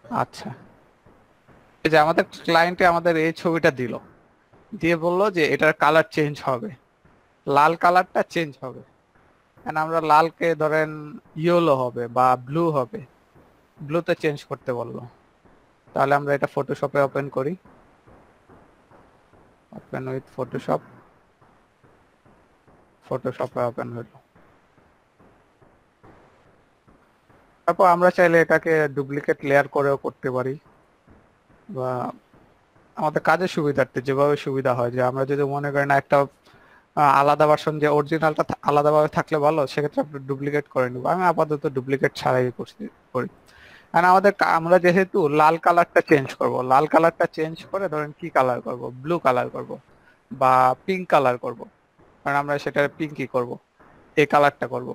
আচ্ছা, এই যে আমাদের ক্লায়েন্টে আমাদের এই ছবিটা দিল, দিয়ে বললো যে এটার কালার চেঞ্জ হবে, লাল কালারটা চেঞ্জ হবে। And আমরা লালকে ধরেন ইয়েলো হবে বা ব্লু হবে, ব্লুতে চেঞ্জ করতে বললো। তাহলে আমরা এটা ফটোশপে ওপেন করি, ওপেন উইথ ফটোশপ, ফটোশপে ওপেন হলো। তারপর আমরা চাইলে এটাকে ডুপ্লিকেট লেয়ার করেও করতে পারি, বা আমাদের কাজের সুবিধার্থে যেভাবে সুবিধা হয়। যে আমরা যদি মনে করি না একটা আলাদা ভার্সন, যে অরিজিনালটা আলাদাভাবে থাকলে ভালো, সেক্ষেত্রে আপনি ডুপ্লিকেট করে নিব। আমি আপাতত ডুপ্লিকেট ছাড়াই করি। কারণ আমরা যেহেতু লাল কালারটা চেঞ্জ করব, লাল কালারটা চেঞ্জ করে ধরেন কি কালার করব, ব্লু কালার করব বা পিঙ্ক কালার করব, কারণ আমরা সেটা পিঙ্কই করব, এই কালারটা করব।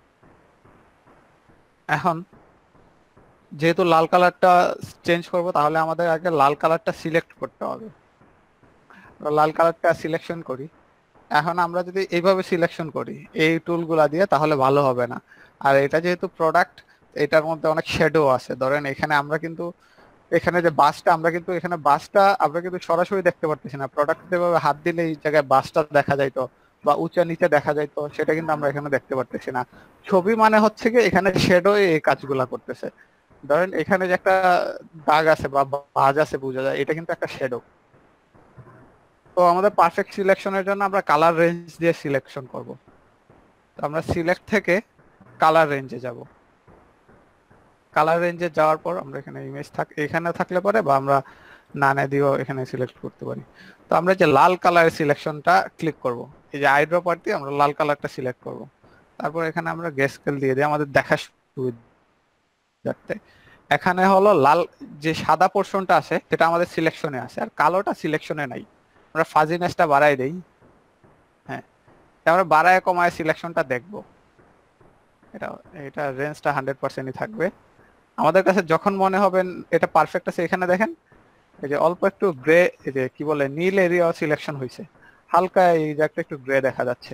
এখন যেহেতু লাল কালারটা চেঞ্জ করব, তাহলে আমাদের আগে লাল কালারটা সিলেক্ট করতে হবে। লাল কালারটা সিলেকশন করি। এখন আমরা যদি এইভাবে সিলেকশন করি এই টুলগুলা দিয়ে, তাহলে ভালো হবে না। আর এটা যেহেতু প্রোডাক্ট, এটার মধ্যে অনেক শেডো আছে। ধরেন এখানে আমরা কিন্তু, এখানে যে বাসটা, এখানে বাসটা আমরা কিন্তু সরাসরি দেখতে পারতেছি না। প্রোডাক্ট যেভাবে হাত দিলে এই জায়গায় বাসটা দেখা যাইতো বা উঁচা নিচে দেখা যাইতো, সেটা কিন্তু আমরা এখানে দেখতে পারতেছি না। ছবি মানে হচ্ছে কি, এখানে শেডো এই কাজগুলা করতেছে। ধরেন এখানে যে একটা দাগ আছে বা ভাঁজ আছে, বোঝা যায় এটা কিন্তু একটা শেডো। তো আমাদের পারফেক্ট সিলেকশনের জন্য আমরা কালার রেঞ্জ দিয়ে সিলেকশন করব। তো আমরা সিলেক্ট থেকে কালার রেঞ্জে যাব। কালার রেঞ্জে যাওয়ার পর আমরা এখানে এখানে থাকলে পরে, বা আমরা নানে দিয়েও এখানে সিলেক্ট করতে পারি। তো আমরা যে লাল কালারের সিলেকশনটা ক্লিক করব, এই যে আই ড্রপার দিয়ে আমরা লাল কালারটা সিলেক্ট করব। তারপর এখানে আমরা গ্রে স্কেল দিয়ে দিই আমাদের দেখার সুবিধার্থে। এখানে হলো লাল, যে সাদা পোর্শনটা আছে সেটা আমাদের সিলেকশনে আছে, আর কালোটা সিলেকশনে নাই। আমরা ফাজিনেসটা বাড়াই দেই। হ্যাঁ, আমরা বাড়ায় কমায় সিলেকশনটা দেখবো। এটা এটা রেঞ্জটা 100%ই থাকবে। আমাদের কাছে যখন মনে হবেন এটা পারফেক্ট আছে, এখানে দেখেন এই যে অল্প একটু গ্রে, এই যে কি বলে নীল এরিয়া সিলেকশন হয়েছে, হালকা এই জায়গাটা একটু গ্রে দেখা যাচ্ছে।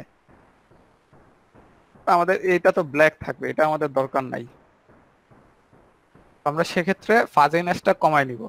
আমাদের এটা তো ব্ল্যাক থাকবে, এটা আমাদের দরকার নাই। আমরা সেক্ষেত্রে ফাজিনেসটা কমাই নিব।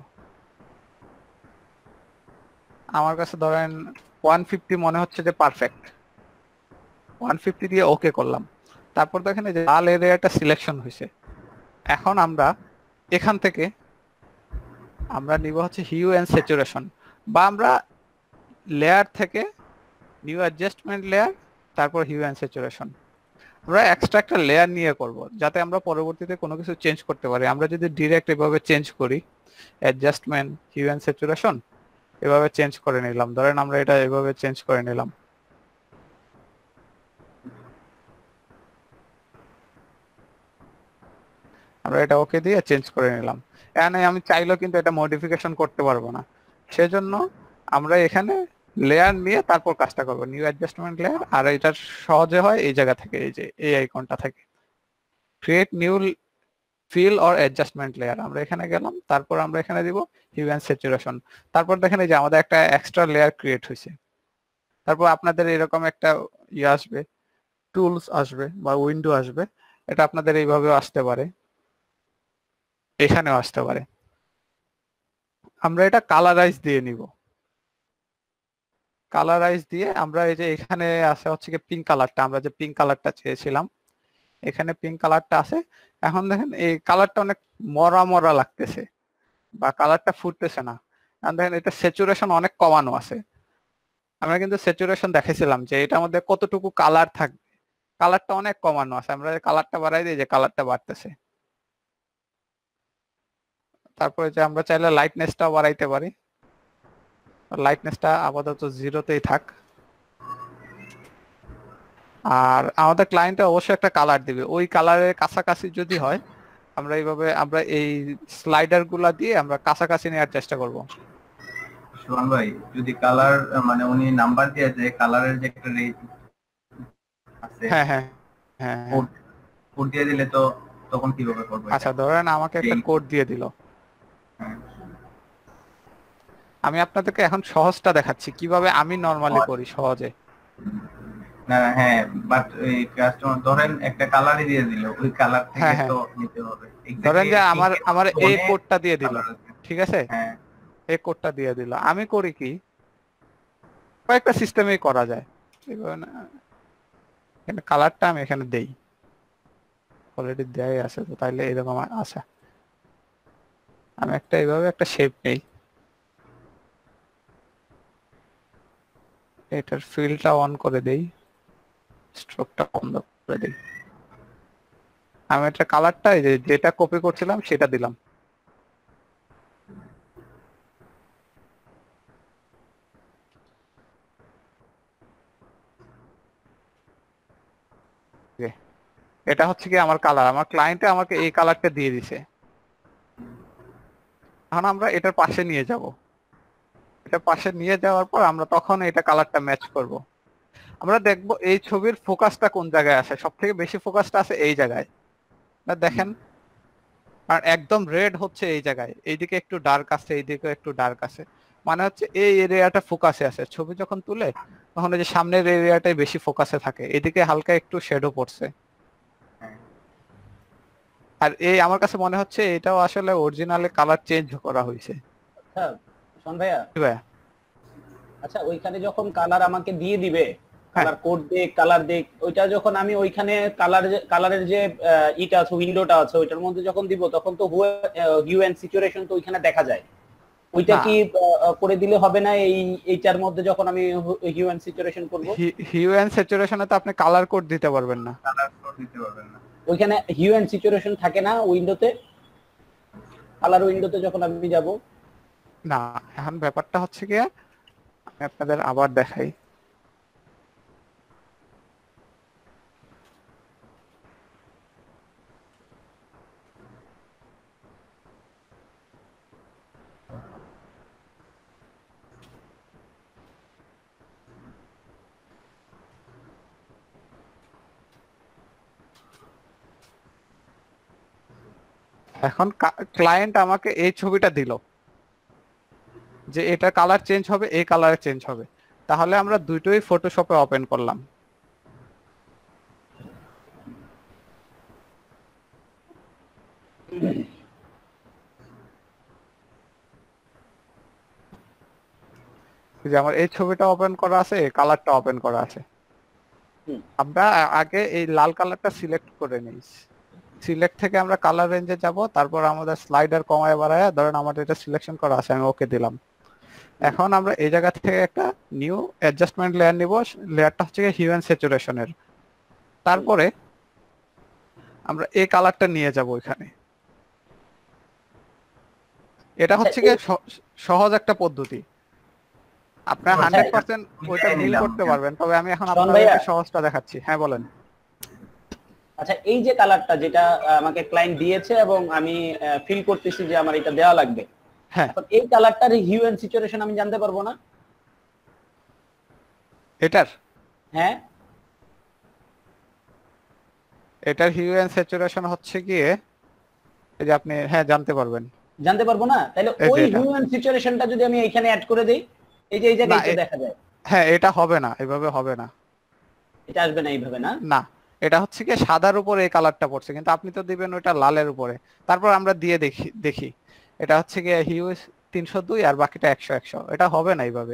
আমার কাছে ধরেন 150 মনে হচ্ছে যে পারফেক্ট, 150 দিয়ে ওকে করলাম। তারপর দেখেন এই যে লাল এরিয়াটা সিলেকশন হয়েছে। এখন আমরা এখান থেকে আমরা নিব হচ্ছে হিউ এন্ড স্যাচুরেশন, বা আমরা লেয়ার থেকে নিউ অ্যাডজাস্টমেন্ট লেয়ার, তারপর হিউ অ্যান্ড স্যাচুরেশন। আমরা এক্সট্রা একটা লেয়ার নিয়ে করব, যাতে আমরা পরবর্তীতে কোনো কিছু চেঞ্জ করতে পারি। আমরা যদি ডিরেক্ট এভাবে চেঞ্জ করি, অ্যাডজাস্টমেন্ট হিউ অ্যান্ড স্যাচুরেশন এভাবে চেঞ্জ করে নিলাম, ধরেন আমরা এটা এভাবে চেঞ্জ করে নিলাম, আমরা এটা ওকে দিয়ে চেঞ্জ করে নিলাম। এখানে আমি চাইলেও কিন্তু এটা মডিফিকেশন করতে পারবো না। সেজন্য আমরা এখানে লেয়ার নিয়ে তারপর কাজটা করবো, নিউ অ্যাডজাস্টমেন্ট লেয়ার। আর এটা সহজে হয় এই জায়গা থেকে, এই যে এই আইকনটা থেকে, create new fill or adjustment layer. আমরা এখানে গেলাম, তারপর আমরা এখানে দিব হিউ অ্যান্ড স্যাচুরেশন। তারপর দেখেন এই যে আমাদের একটা এক্সট্রা লেয়ার ক্রিয়েট হয়েছে। তারপর আপনাদের এরকম একটা ইয়ে আসবে, টুলস আসবে বা উইন্ডো আসবে। এটা আপনাদের এইভাবেও আসতে পারে, এখানেও আসতে পারে। আমরা এটা কালারাইজ দিয়ে নিব। কালারাইজ দিয়ে আমরা এই যে এখানে আছে হচ্ছে কি পিঙ্ক কালারটা, আমরা যে পিঙ্ক কালারটা চেয়েছিলাম, এখানে পিঙ্ক কালারটা আছে। এখন দেখেন এই কালারটা অনেক মরা মরা লাগতেছে, বা কালারটা ফুটতেছে না। এখন দেখেন এটা স্যাচুরেশন অনেক কমানো আছে। আমরা কিন্তু স্যাচুরেশন দেখেছিলাম যে এটার মধ্যে কতটুকু কালার থাকবে, কালারটা অনেক কমানো আছে। আমরা কালারটা বাড়াই দিই, যে কালারটা বাড়তেছে। তারপরে যে আমরা চাইলে লাইটনেসটাও বাড়াইতে পারি, লাইটনেসটা আপাতত জিরোতেই থাক। আর আমাদের ক্লায়েন্টে অবশ্যই একটা কালার দিবে, ওই কালারের কাছাকাছি যদি হয়, আমরা এইভাবে আমরা এই স্লাইডার গুলা দিয়ে আমরা কাছাকাছি নেওয়ার চেষ্টা করব। সুমন ভাই, যদি কালার মানে উনি নাম্বার দিয়ে যে কালারের যে একটা রেঞ্জ আছে, হ্যাঁ, হ্যাঁ, হ্যাঁ, হ্যাঁ। কোড কোড দিয়ে দিলে তো তখন কিভাবে করবো এটা? আচ্ছা, ধরেন আমাকে একটা এই কোড দিয়ে দিল। হ্যাঁ। আমি আপনাদেরকে এখন সহজটা দেখাচ্ছি, কিভাবে আমি নর্মালি করি সহজে। না হ্যাঁ, বাট ওই কাস্টমার ধরেন একটা কালারই দিয়ে দিল, ওই কালার থেকে হ্যাঁ হ্যাঁ, তো নিতে হবে ধরেন এক্স্যাক্টলি যে আমার পিঙ্কের আমার এই টোনে কোডটা দিয়ে দিল, কালার আছে। ঠিক আছে, হ্যাঁ এই কোডটা দিয়ে দিল, আমি করি কি কয়েকটা সিস্টেমেই করা যায় এইভাবে না, এখানে কালারটা আমি এখানে দেই, অলরেডি দেয়াই আছে তো, তাইলে এরকম আছে। আমি একটা এইভাবে একটা শেপ নেই, এটার ফিলটা অন করে দেই, স্ট্রোকটা বন্ধ করে দিই, আমি একটা কালারটা এই যে যেটা কপি করছিলাম সেটা দিলাম। যে এটা হচ্ছে কি আমার কালার, আমার ক্লায়েন্টে আমাকে এই কালারটা দিয়ে দিছে, এখন আমরা এটার পাশে নিয়ে যাব, এটা পাশে নিয়ে যাওয়ার পর আমরা তখন এটা কালারটা ম্যাচ করব। আমরা দেখব এই ছবির ফোকাসটা কোন জায়গায় আছে, সব থেকে বেশি ফোকাসটা আছে এই জায়গায়, না দেখেন, আর একদম রেড হচ্ছে এই জায়গায়, এইদিকে একটু ডার্ক আছে, এইদিকে একটু ডার্ক আছে, মানে হচ্ছে এই এরিয়াটা ফোকাসে আছে। ছবি যখন তুলে তখন এই যে সামনের এরিয়াটাই বেশি ফোকাসে থাকে, এদিকে হালকা একটু শেডও পড়ছে। হ্যাঁ। আর এই আমার কাছে মনে হচ্ছে এটাও আসলে অরিজিনালি কালার চেঞ্জ করা হয়েছে। আচ্ছা শোন ভাইয়া, কি ভাইয়া? আচ্ছা ওইখানে যখন কালার আমাকে দিয়ে দিবে, হ্যাঁ কালার কোড দেখ কালার দেখ, ওইটা যখন আমি ওইখানে কালারের যে ইটা আছে উইন্ডোটা আছে ওইটার মধ্যে যখন দিব তখন তো হিউ এন্ড স্যাচুরেশন তো ওইখানে দেখা যায়, ওইটা না, কি করে দিলে হবে না? এইটার মধ্যে যখন আমি হিউ এন্ড স্যাচুরেশন করব হিউ এন্ড স্যাচুরেশনে তো আপনি কালার কোড দিতে পারবেন না। কালার কোড দিতে পারবেন না। ওইখানে হিউ এন্ড স্যাচুরেশন থাকে না উইন্ডোতে, কালার উইন্ডোতে যখন আমি যাব? না, এখন ব্যাপারটা হচ্ছে গিয়ে আমি আপনাদের আবার দেখাই। এখন ক্লায়েন্ট আমাকে এই ছবিটা দিল যে এটা কালার চেঞ্জ হবে, এই কালারে চেঞ্জ হবে, তাহলে আমরা দুটোই ফটোশপে ওপেন করলাম। যে আমার এই ছবিটা ওপেন করা আছে, এই কালারটা ওপেন করা আছে, হুম। আমরা আগে এই লাল কালারটা সিলেক্ট করে নিই, সিলেক্ট থেকে আমরা কালার রেঞ্জে যাব, তারপর আমাদের স্লাইডার কমায় বাড়ায়, ধরেন আমাদের এটা সিলেকশন করা আছে, আমি ওকে দিলাম। এখন আমরা এই জায়গা থেকে একটা নিউ অ্যাডজাস্টমেন্ট লেয়ার নিব, লেয়ারটা হচ্ছে হিউ এন্ড স্যাচুরেশনের। তারপরে আমরা এই কালারটা নিয়ে যাব এখানে। এটা আচ্ছা, হচ্ছে গিয়ে সহজ একটা পদ্ধতি, আপনার আচ্ছা, 100% ওইটা মিল নিলাম। করতে পারবেন, তবে আমি এখন শোন ভাইয়া। আপনাদেরকে সহজটা দেখাচ্ছি। হ্যাঁ বলেন। আচ্ছা এই যে কালারটা যেটা আমাকে ক্লায়েন্ট দিয়েছে এবং আমি ফিল করতেছি যে আমার এটা দেওয়া লাগবে, হ্যাঁ, এখন এই কালারটার হিউ এন্ড সিচুয়েশন আমি জানতে পারবো না? এটার হ্যাঁ, এটার হিউ এন্ড স্যাচুরেশন হচ্ছে গিয়ে এই যে আপনি, হ্যাঁ জানতে পারবেন। জানতে পারবো না? তাহলে এই যে ওই এটা, হিউ এন্ড সিচুয়েশনটা যদি আমি এখানে অ্যাড করে দেই, এই যে এই না জায়গায় তো দেখা যায়, হ্যাঁ এটা হবে না, এভাবে হবে না। এটা আসবে না এইভাবে না? না, এটা হচ্ছে কি সাদার উপর এই কালারটা পড়ছে, কিন্তু আপনি তো দিবেন ওইটা লালের উপরে, তারপর আমরা দিয়ে দেখি দেখি এটা হচ্ছে কি হিউ 302 আর বাকিটা 100 এটা হবে না এইভাবে।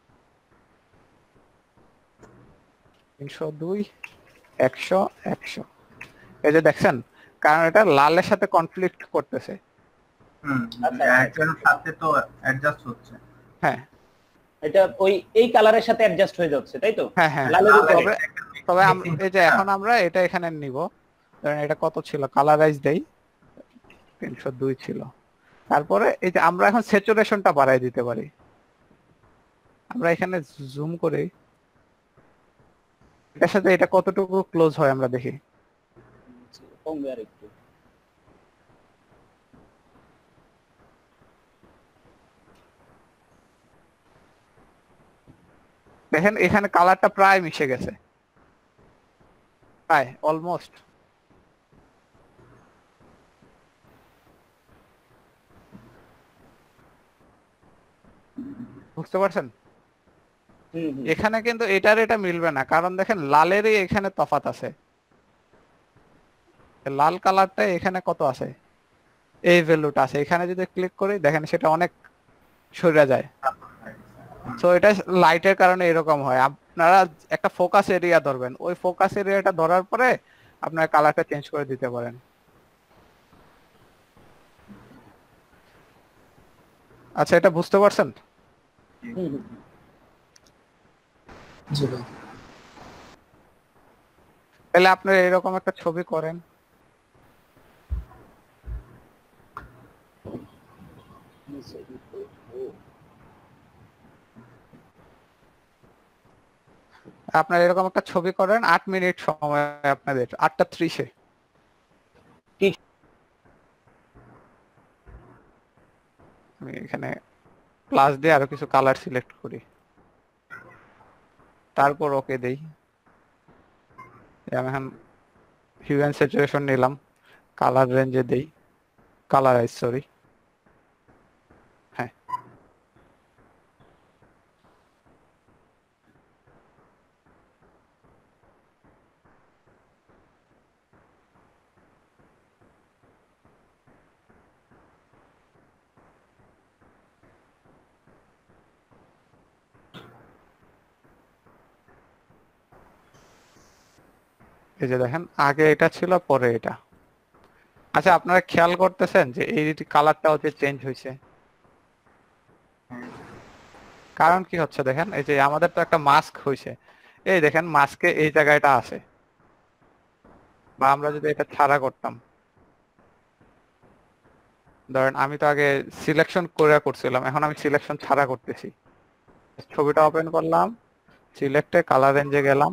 302 100 এই যে দেখছেন, কারণ এটা লালের সাথে কনফ্লিক্ট করতেছে। আচ্ছা, একটার সাথে তো অ্যাডজাস্ট হচ্ছে। হ্যাঁ এটা ওই এই কালারের সাথে অ্যাডজাস্ট হয়ে যাচ্ছে তাই তো? হ্যাঁ হ্যাঁ, লালের উপরে। তবে তবে এই যে এখন আমরা এটা এখানে নিব, ধরেন এটা কত ছিল, কালারাইজ দেই, 302 ছিল। তারপরে এই যে আমরা এখন স্যাচুরেশনটা বাড়াই দিতে পারি, আমরা এখানে জুম করে এটার সাথে এটা কতটুকু ক্লোজ হয় আমরা দেখি। কমবে আর একটু। দেখেন এখানে কালারটা প্রায় মিশে গেছে, প্রায় অলমোস্ট। বুঝতে পারছেন? হুম হুম এখানে কিন্তু এটার এটা মিলবে না, কারণ দেখেন লালেরই এখানে তফাৎ আছে। লাল কালারটা এখানে কত আছে, এই ভ্যালুটা আছে, এখানে যদি ক্লিক করি দেখেন সেটা অনেক সরে যায়। তো এটা লাইটের কারণে এরকম হয়। আপনারা একটা ফোকাস এরিয়া ধরবেন, ওই ফোকাস এরিয়াটা ধরার পরে আপনার কালারটা চেঞ্জ করে দিতে পারেন। আচ্ছা, এটা বুঝতে পারছেন? হুম হুম। জি ভাই। তাহলে আপনি এরকম একটা ছবি করেন। আপনার এরকম একটা ছবি করেন, 8 মিনিট সময় আপনাদের, 8:30-এ। ঠিক। আমি এখানে প্লাস দিয়ে আরো কিছু কালার সিলেক্ট করি, তারপর ওকে দেই। আমি এখন হিউ অ্যান্ড স্যাচুরেশন নিলাম, কালার রেঞ্জে দেই, কালারাইজ সরি, হ্যাঁ। এই যে দেখেন, আগে এটা ছিল, পরে এটা। আচ্ছা, আপনারা খেয়াল করতেছেন যে এই কালারটা হচ্ছে চেঞ্জ হয়েছে? কারণ কি হচ্ছে দেখেন, এই যে আমাদের তো একটা মাস্ক হয়েছে, এই দেখেন মাস্কে এই জায়গাটা আছে। বা আমরা যদি এটা ছাড়া করতাম, ধরেন আমি তো আগে সিলেকশন করে করছিলাম, এখন আমি সিলেকশন ছাড়া করতেছি। ছবিটা ওপেন করলাম, সিলেক্টে কালার রেঞ্জে গেলাম,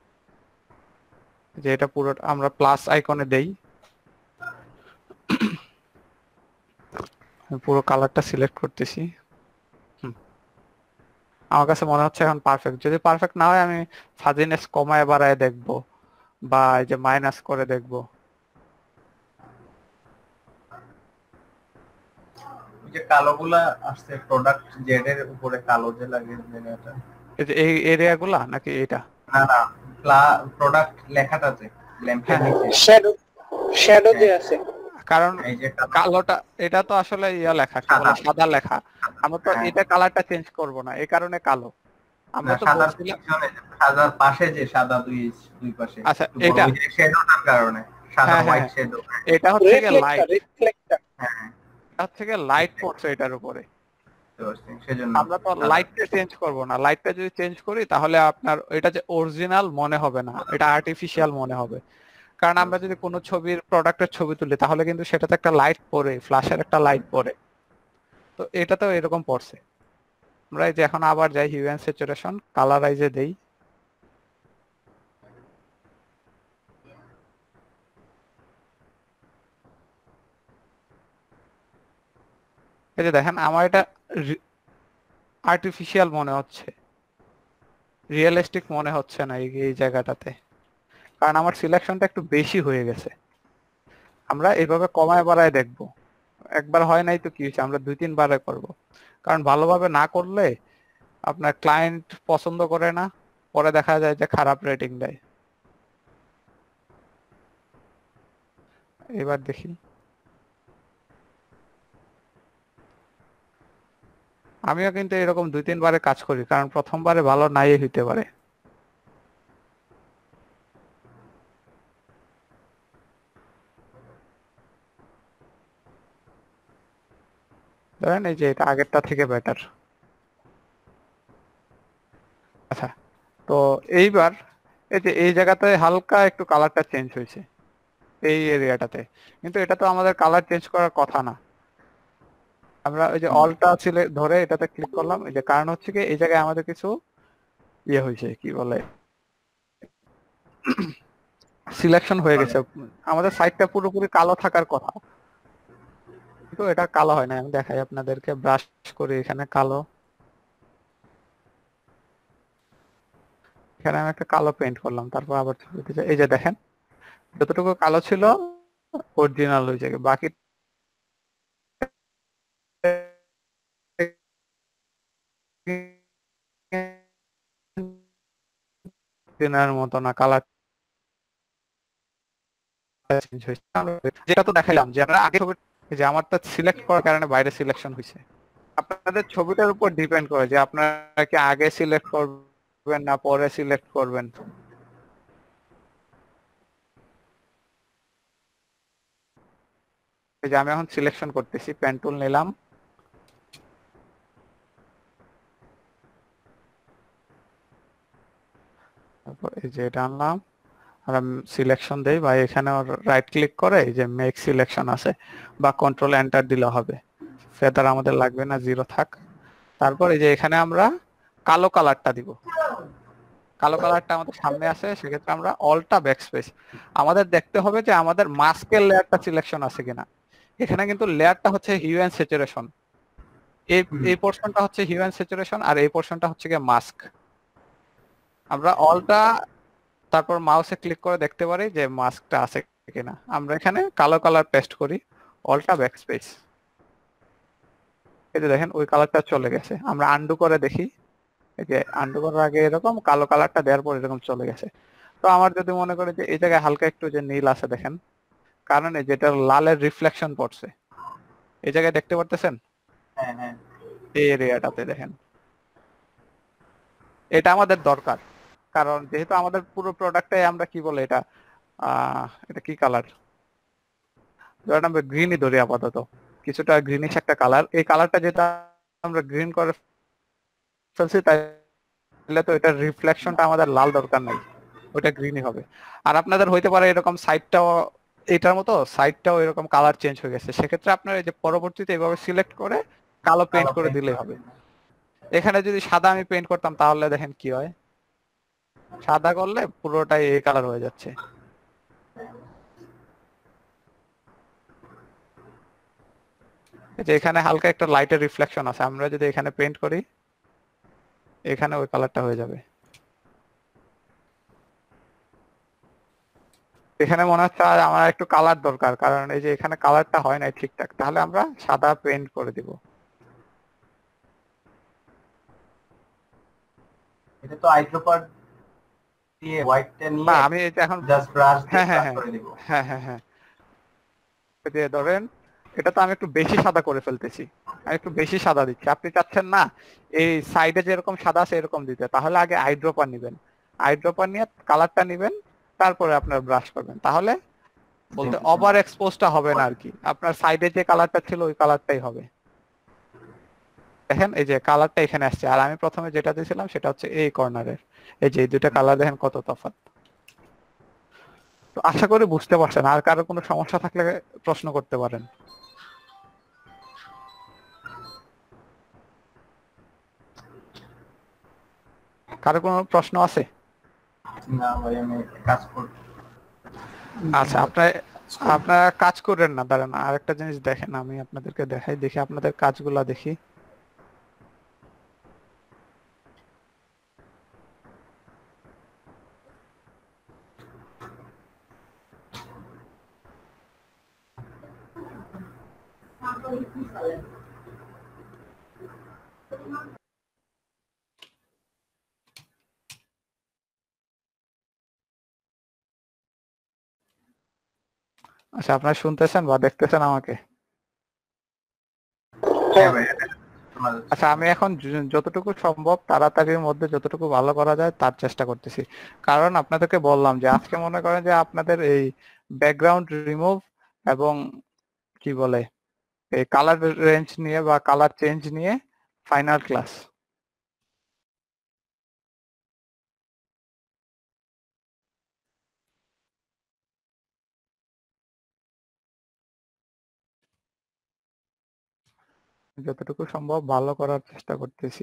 যে এটা পুরো আমরা প্লাস আইকনে দেই, আমি পুরো কালারটা সিলেক্ট করতেছি। আমার কাছে মনে হচ্ছে এখন পারফেক্ট। যদি পারফেক্ট না হয় আমি ফাজিনেস কমায় বাড়ায় দেখবো, বা এই যে মাইনাস করে দেখবো। ওই যে কালোগুলা আসছে প্রোডাক্ট জেড এর উপরে কালো যে লাগে জায়গাটা। এই যে এই এরিয়া গুলা নাকি এটা? না না, প্রোডাক্ট লেখাটাতে ল্যাম্পের হ্যাঁ, নিচে। শ্যাডো শ্যাডো যে আছে। কারণ এই যে কালোটা, এটা তো আসলে ইয়া লেখা, কি বলে, সাদা। সাদা লেখা। আমরা তো হ্যাঁ। এটা কালারটা চেঞ্জ করব না, এই কারণে কালো। না, আমরা তো সাদার বলছিলাম, পিছনে, সাদার পাশে যে সাদা দুই দুই পাশে আচ্ছা একটু বড়, এটা, ওই যে শ্যাডোটার কারণে সাদা হ্যাঁ হ্যাঁ হোয়াইট হ্যাঁ, শ্যাডো। এটা হচ্ছে গিয়ে রিফ্লেক্টর লাইট, রিফ্লেক্টর। হ্যাঁ, এটা হচ্ছে গিয়ে লাইট পড়ছে এটার উপরে। তো সেজন্য আমরা তো সাদা। লাইটটা চেঞ্জ করব না, লাইটটা যদি চেঞ্জ করি তাহলে আপনার এটা যে অরিজিনাল মনে হবে না, এটা আর্টিফিশিয়াল মনে হবে। কারণ আমরা যদি কোনো ছবির প্রোডাক্টের ছবি তুলি তাহলে কিন্তু সেটাতে একটা লাইট পড়ে, ফ্ল্যাশের একটা লাইট পড়ে। তো এটা তো এরকম পড়ছে। আমরা এই যে এখন আবার যাই হিউ অ্যান্ড স্যাচুরেশন, কালারাইজে দেই, এই যে দেখেন আমার এটা আর্টিফিশিয়াল মনে হচ্ছে, রিয়েলিস্টিক মনে হচ্ছে না এই জায়গাটাতে, কারণ আমার সিলেকশনটা একটু বেশি হয়ে গেছে। আমরা এইভাবে কমায় বাড়ায় দেখবো, একবার হয় নাই তো কি হয়েছে, আমরা 2-3 বারে করব। কারণ ভালোভাবে না করলে আপনার ক্লায়েন্ট পছন্দ করে না, পরে দেখা যায় যে খারাপ রেটিং দেয়। এবার দেখি, আমিও কিন্তু এরকম 2-3 বারে কাজ করি, কারণ প্রথমবারে ভালো নাই হইতে পারে। ধরেন এই যে এটা আগেরটা থেকে বেটার। আচ্ছা, তো এইবার এই যে এই জায়গাতে হালকা একটু কালারটা চেঞ্জ হয়েছে এই এরিয়াটাতে, কিন্তু এটা তো আমাদের কালার চেঞ্জ করার কথা না। আমরা ওই যে অলটা ছিল ধরে এটাতে ক্লিক করলাম, এই যে কারণ হচ্ছে কি এই জায়গায় আমাদের কিছু ইয়ে হয়েছে, কি বলে, সিলেকশন হয়ে গেছে। আমাদের সাইডটা পুরোপুরি কালো থাকার কথা, কিন্তু এটা কালো হয় না। আমি দেখাই আপনাদেরকে, ব্রাশ করে এখানে কালো, এখানে আমি একটা কালো পেইন্ট করলাম, তারপর আবার ছবিতে যাই, এই যে দেখেন যতটুকু কালো ছিল অরিজিনাল হয়ে যায়, বাকি দিনের মতো না, কালার চেঞ্জ হয়েছে। যেটা তো দেখাইলাম যে আমরা আগে যে আমারটা সিলেক্ট করার কারণে বাইরে সিলেকশন হয়েছে। আপনাদের ছবিটার উপর ডিপেন্ড করে যে আপনারা কি আগে সিলেক্ট করবেন না পরে সিলেক্ট করবেন। এই যে আমি এখন সিলেকশন করতেছি, পেন টুল নিলাম, তারপর এই যে এটা আনলাম আর সিলেকশন দেই, বা এখানে রাইট ক্লিক করে এই যে মেক সিলেকশন আছে, বা কন্ট্রোল এন্টার দিলে হবে। ফেদার আমাদের লাগবে না, জিরো থাক। তারপর এই যে এখানে আমরা কালো কালারটা দিব। কালো কালারটা আমাদের সামনে আছে, সেক্ষেত্রে আমরা অলটা ব্যাকস্পেস। আমাদের দেখতে হবে যে আমাদের মাস্কের লেয়ারটা সিলেকশন আছে কিনা। এখানে কিন্তু লেয়ারটা হচ্ছে হিউ অ্যান্ড স্যাচুরেশন, এই এই পোর্শনটা হচ্ছে হিউ অ্যান্ড স্যাচুরেশন, আর এই পোর্শনটা হচ্ছে গিয়ে মাস্ক। আমরা অলটা তারপর মাউসে ক্লিক করে দেখতে পারি যে মাস্কটা আছে কিনা। আমরা এখানে কালো কালার পেস্ট করি, অলটা ব্যাকস্পেস। এই যে দেখেন ওই কালারটা চলে গেছে। আমরা আন্ডু করে দেখি, এই যে আন্ডু করার আগে এরকম, কালো কালারটা দেওয়ার পর এরকম চলে গেছে। তো আমার যদি মনে করি যে এই জায়গায় হালকা একটু যে নীল আছে দেখেন, কারণ এই যেটা লালের রিফ্লেকশন পড়ছে, এই জায়গায় দেখতে পারতেছেন হ্যাঁ হ্যাঁ এই এরিয়াটাতে দেখেন। এটা আমাদের দরকার, কারণ যেহেতু আমাদের পুরো প্রোডাক্টে আমরা কি বলে এটা এটা কি কালার, ধরেন আমরা গ্রিনই ধরি আপাতত, কিছুটা গ্রিনিশ একটা কালার। এই কালারটা যেটা আমরা গ্রিন করে ফেলছি, তাহলে তো এটার রিফ্লেকশনটা আমাদের লাল দরকার নাই, ওইটা গ্রিনই হবে। আর আপনাদের হইতে পারে এরকম সাইডটাও এটার মতো, সাইডটাও এরকম কালার চেঞ্জ হয়ে গেছে, সেক্ষেত্রে আপনার এই যে পরবর্তীতে এইভাবে সিলেক্ট করে কালো পেইন্ট করে দিলেই হবে। এখানে যদি সাদা আমি পেইন্ট করতাম তাহলে দেখেন কি হয়, সাদা করলে পুরোটাই এই কালার হয়ে যাচ্ছে। এই যে এখানে হালকা একটা লাইটের রিফ্লেকশন আছে, আমরা যদি এখানে পেইন্ট করি এখানে ওই কালারটা হয়ে যাবে। এখানে মনে হচ্ছে আর আমার একটু কালার দরকার, কারণ এই যে এখানে কালারটা হয় নাই ঠিকঠাক, তাহলে আমরা সাদা পেইন্ট করে দিব। এটা তো আইড্রপার দিয়ে হোয়াইটটা না নিয়ে আমি এই যে এখন জাস্ট ব্রাশ দিয়ে হ্যাঁ হ্যাঁ কাট হ্যাঁ করে দিব। হ্যাঁ হ্যাঁ হ্যাঁ এই যে ধরেন এটা তো আমি একটু বেশি সাদা করে ফেলতেছি, আমি একটু বেশি সাদা দিচ্ছি। আপনি চাচ্ছেন না এই সাইডে যেরকম সাদা আছে এরকম দিতে, তাহলে আগে আইড্রপার নিবেন, আইড্রপার নিয়ে কালারটা নিবেন, তারপরে আপনার ব্রাশ করবেন, তাহলে বলতে ওভার এক্সপোজটা হবে না আর কি, আপনার সাইডে যে কালারটা ছিল ওই কালারটাই হবে। দেখেন এই যে কালারটা এখানে আসছে, আর আমি প্রথমে যেটা দিয়েছিলাম সেটা হচ্ছে এই কর্নারের। এই যে এই দুইটা কালার দেখেন কত তফাৎ। তো আশা করি বুঝতে পারছেন, আর কারো কোনো সমস্যা থাকলে প্রশ্ন করতে পারেন। কারো কোনো প্রশ্ন আছে? না ভাই আমি কাজ করব। আচ্ছা আপনারা কাজ করেন না, দাঁড়ান আরেকটা জিনিস দেখেন, আমি আপনাদেরকে দেখাই, দেখি আপনাদের কাজগুলা দেখি। আচ্ছা আপনারা শুনতেছেন বা দেখতেছেন আমাকে? হ্যাঁ ভাই এটা শোনা যাচ্ছে। আচ্ছা আমি এখন যতটুকু সম্ভব তাড়াতাড়ির মধ্যে যতটুকু ভালো করা যায় তার চেষ্টা করতেছি। কারণ আপনাদেরকে বললাম যে আজকে মনে করেন যে আপনাদের এই ব্যাকগ্রাউন্ড রিমুভ এবং কি বলে এই কালার রেঞ্জ নিয়ে বা কালার চেঞ্জ নিয়ে ফাইনাল ক্লাস। যতটুকু সম্ভব ভালো করার চেষ্টা করতেছি।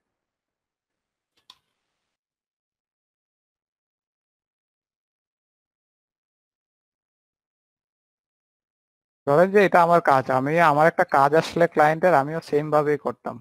ধরেন যে এটা আমার কাজ, আমি আমার একটা কাজ আসলে ক্লায়েন্টের, আমিও সেম ভাবেই করতাম।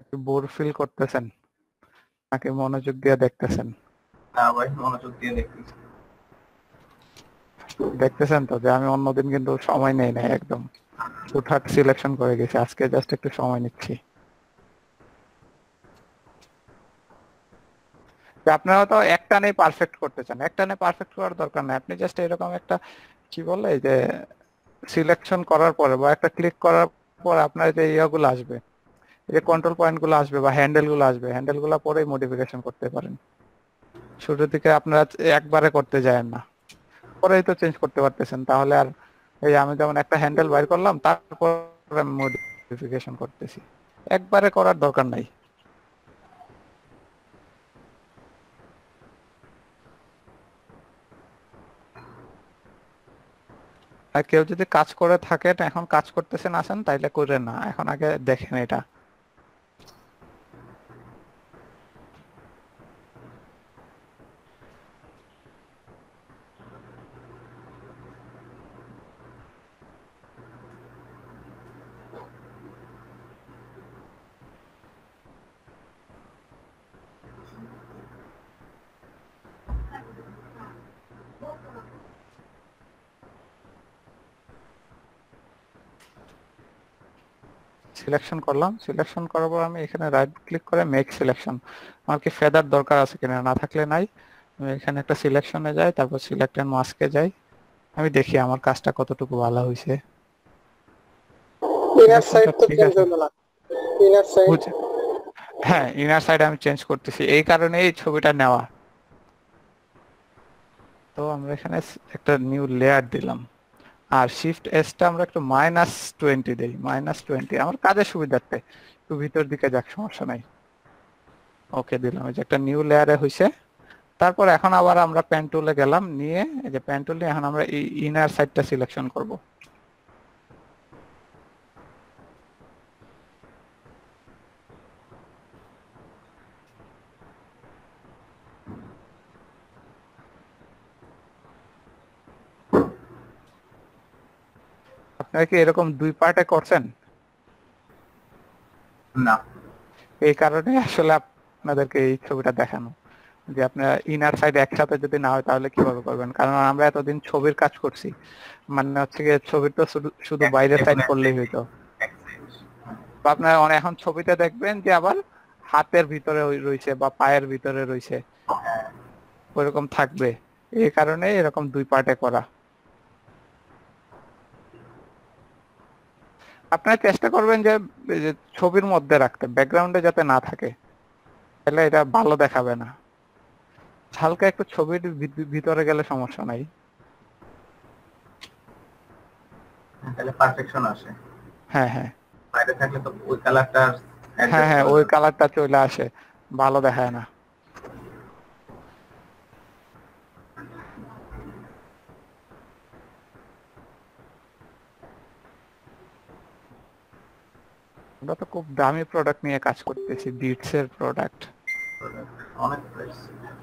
বোর ফিল করতেছেন নাকি মনোযোগ দিয়ে দেখতেছেন? না ভাই, মনোযোগ দিয়ে দেখতেছি। দেখতেছেন তো যে আমি অন্যদিন কিন্তু সময় নেই না, একদম হুটহাট সিলেকশন করে গেছি, আজকে জাস্ট একটু সময় নিচ্ছি। যে আপনারা তো একটানে পারফেক্ট করতে চান, একটানে পারফেক্ট করার দরকার নাই, আপনি জাস্ট এরকম একটা কি বলে যে সিলেকশন করার পরে বা একটা ক্লিক করার পর আপনার যে ইয়াগুলো আসবে, এই যে কন্ট্রোল পয়েন্ট গুলো আসবে বা হ্যান্ডেল গুলো আসবে, হ্যান্ডেল গুলো পরেই মডিফিকেশন করতে পারেন। শুরুর দিকে আপনারা একবারে করতে যায় না, পরেই তো চেঞ্জ করতে পারতেছেন। তাহলে আর এই আমি যেমন একটা হ্যান্ডেল বাইর করলাম তারপর আমি মডিফিকেশন করতেছি, একবারে করার দরকার নাই। আর কেউ যদি কাজ করে থাকেন, এখন কাজ করতেছেন আসেন, তাইলে করে না, এখন আগে দেখেন এটা। সিলেকশন করলাম, সিলেকশন করার পর আমি এখানে রাইট ক্লিক করে মেক সিলেকশন। আমার কি ফেদার দরকার আছে কিনা, না থাকলে নাই, আমি এখানে একটা সিলেকশনে যাই, তারপর সিলেক্ট এন্ড মাস্কে যাই, আমি দেখি আমার কাজটা কতটুকু ভালো হয়েছে। ইনার সাইড তো ঠিক চেঞ্জ আছে, হলো না। ইনার সাইড হ্যাঁ ইনার সাইড আমি চেঞ্জ করতেছি, এই কারণে এই ছবিটা নেওয়া। তো আমরা এখানে একটা নিউ লেয়ার দিলাম, আর শিফট এস টা আমরা একটু -20 দেই, -20 আমার কাজের সুবিধার্থে, একটু ভিতর দিকে যাক, সমস্যা নাই। ওকে দিলাম, এই যে একটা নিউ লেয়ারে হয়েছে। তারপর এখন আবার আমরা পেন টুলে গেলাম, নিয়ে এই যে পেন টুল নিয়ে এখন আমরা এই ইনার সাইডটা সিলেকশন করব। আপনারা কি এরকম দুই পার্টে করছেন? না, এই কারণে আসলে আপনাদেরকে এই ছবিটা দেখানো, যে আপনার ইনার সাইড একসাথে যদি না হয় তাহলে কিভাবে করবেন। কারণ আমরা এতদিন ছবির কাজ করছি, মানে হচ্ছে গিয়ে ছবির তো শুধু বাইরের সাইড করলেই হইতো। তো আপনারা এখন ছবিতে দেখবেন যে আবার হাতের ভিতরে রয়েছে বা পায়ের ভিতরে রয়েছে, ওইরকম থাকবে। এই কারণে এরকম দুই পার্টে করা। আপনারা চেষ্টা করবেন যে ছবির মধ্যে রাখতে, ব্যাকগ্রাউন্ডে যাতে না থাকে, তাহলে এটা ভালো দেখাবে না। হালকা একটু ছবির ভিতরে গেলে সমস্যা নাই। তাহলে পারফেকশন আসে। হ্যাঁ হ্যাঁ বাইরে থাকলে তো ওই কালারটা হ্যাঁ হ্যাঁ ওই কালারটা চলে আসে, ভালো দেখায় না। আমরা তো খুব দামি প্রোডাক্ট নিয়ে কাজ করতেছি, বিটস এর প্রোডাক্ট। অনেক প্রাইস।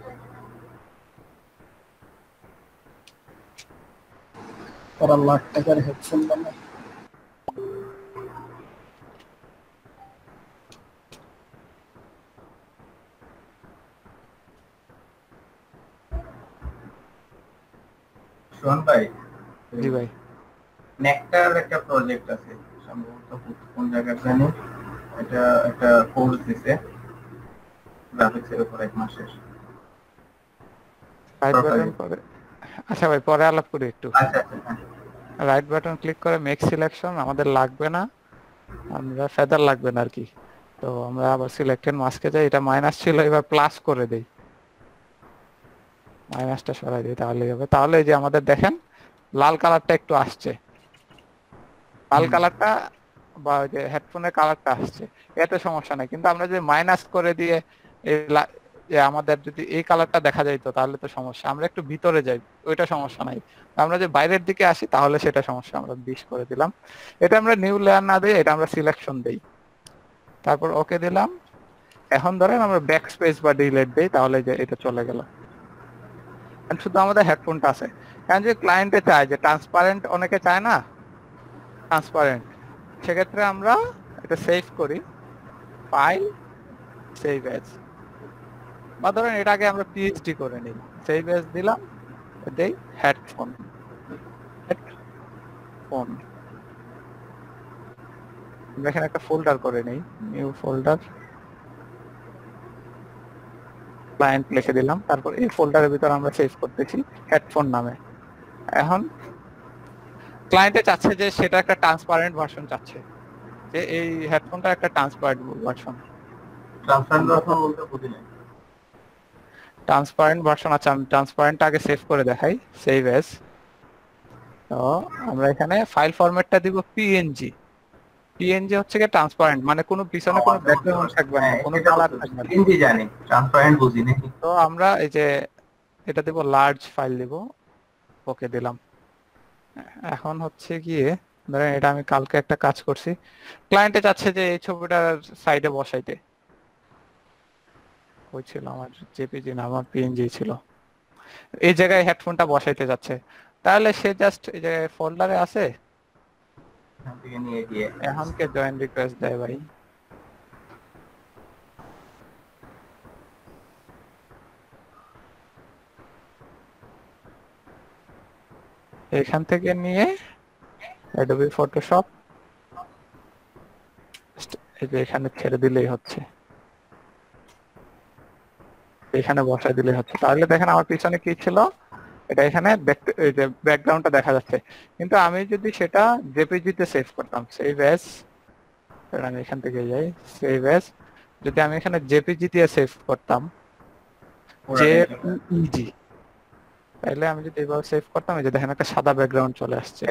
ওরা লাখ টাকার হেডফোন বানায়। সোহান ভাই, জি ভাই। নেকটার একটা প্রজেক্ট আছে সম্ভবত, কোন জায়গায় জানি, এটা একটা কোর্স দিছে গ্রাফিক্সের উপর 1 মাসের। রাইট বাটন করে, আচ্ছা ভাই পরে আলাপ করি একটু। আচ্ছা আচ্ছা, রাইট বাটন ক্লিক করে মেক সিলেকশন, আমাদের লাগবে না, আমরা ফেদার লাগবে না আর কি। তো আমরা আবার সিলেক্টেড মাস্কে যাই, এটা মাইনাস ছিল এবার প্লাস করে দেই, মাইনাসটা সরাই দিই, তাহলে হবে। তাহলে এই যে আমাদের দেখেন লাল কালারটা একটু আসছে, লাল কালারটা বা ওই যে হেডফোনের কালারটা আসছে, এতে সমস্যা নাই। কিন্তু আমরা যদি মাইনাস করে দিয়ে যে আমাদের যদি এই কালারটা দেখা যাইতো তাহলে তো সমস্যা, আমরা একটু ভিতরে যাই, ওইটা সমস্যা নাই। আমরা যে বাইরের দিকে আসি তাহলে সেটা সমস্যা। আমরা 20 করে দিলাম, এটা আমরা নিউ লেয়ার না দিই, এটা আমরা সিলেকশন দেই, তারপর ওকে দিলাম। এখন ধরেন আমরা ব্যাক স্পেস বা ডিলিট দেই, তাহলে যে এটা চলে গেল। শুধু আমাদের হেডফোনটা আছে, কারণ যে ক্লায়েন্টে চায় যে ট্রান্সপারেন্ট, অনেকে চায় না ট্রান্সপারেন্ট, সেক্ষেত্রে আমরা এটা সেভ করি, ফাইল সেভ এজ, বা ধরেন এটাকে আমরা পিএইচডি করে নিই, সেভ এজ দিলাম, দেই হেডফোন, হেডফোন এখানে একটা ফোল্ডার করে নেই, নিউ ফোল্ডার, ক্লায়েন্ট লিখে দিলাম, তারপর এই ফোল্ডারের ভিতর আমরা সেভ করতেছি হেডফোন নামে। এখন ক্লায়েন্টে চাচ্ছে যে সেটা একটা ট্রান্সপারেন্ট ভার্সন চাচ্ছে, যে এই হেডফোনটা একটা ট্রান্সপারেন্ট ভার্সন। ট্রান্সপারেন্ট ভার্সন বলতে বুঝি না। ট্রান্সপারেন্ট ভার্সন, আচ্ছা আমি ট্রান্সপারেন্ট আগে সেভ করে দেখাই, সেভ এজ। তো আমরা এখানে ফাইল ফরম্যাটটা দিব পিএনজি। পিএনজি হচ্ছে কি ট্রান্সপারেন্ট, মানে কোনো পিছনে কোনো ব্যাকগ্রাউন্ড থাকবে না, কোনো কালার থাকবে না। পিএনজি জানি, ট্রান্সপারেন্ট বুঝি না। তো আমরা এই যে এটা দেব লার্জ ফাইল দিব, ওকে দিলাম। এখন হচ্ছে গিয়ে ধরেন এটা আমি কালকে একটা কাজ করছি, ক্লায়েন্টে চাচ্ছে যে এই ছবিটার সাইডে বসাইতে, ওই ছিল আমার জেপিজি না, আমার পিএনজি ছিল, এই জায়গায় হেডফোনটা বসাইতে যাচ্ছে, তাহলে সে জাস্ট এই যে ফোল্ডারে আছে, এখান থেকে নিয়ে গিয়ে এখন কে জয়েন রিকোয়েস্ট দেয় ভাই, এখান থেকে নিয়ে অ্যাডোবি ফটোশপ এই যে এখানে ছেড়ে দিলেই হচ্ছে, এখানে বসাই দিলেই হচ্ছে। তাহলে দেখেন আমার পিছনে কি ছিল, এটা এখানে এই যে ব্যাকগ্রাউন্ডটা দেখা যাচ্ছে। কিন্তু আমি যদি সেটা জেপিজি তে সেভ করতাম, সেভ এজ, আমি এখান থেকে যাই, সেভ এজ, যদি আমি এখানে জেপিজি দিয়ে সেভ করতাম, জেপিজি, তাহলে আমি যদি এইভাবে সেভ করতাম, এই যে দেখেন একটা সাদা ব্যাকগ্রাউন্ড চলে আসছে।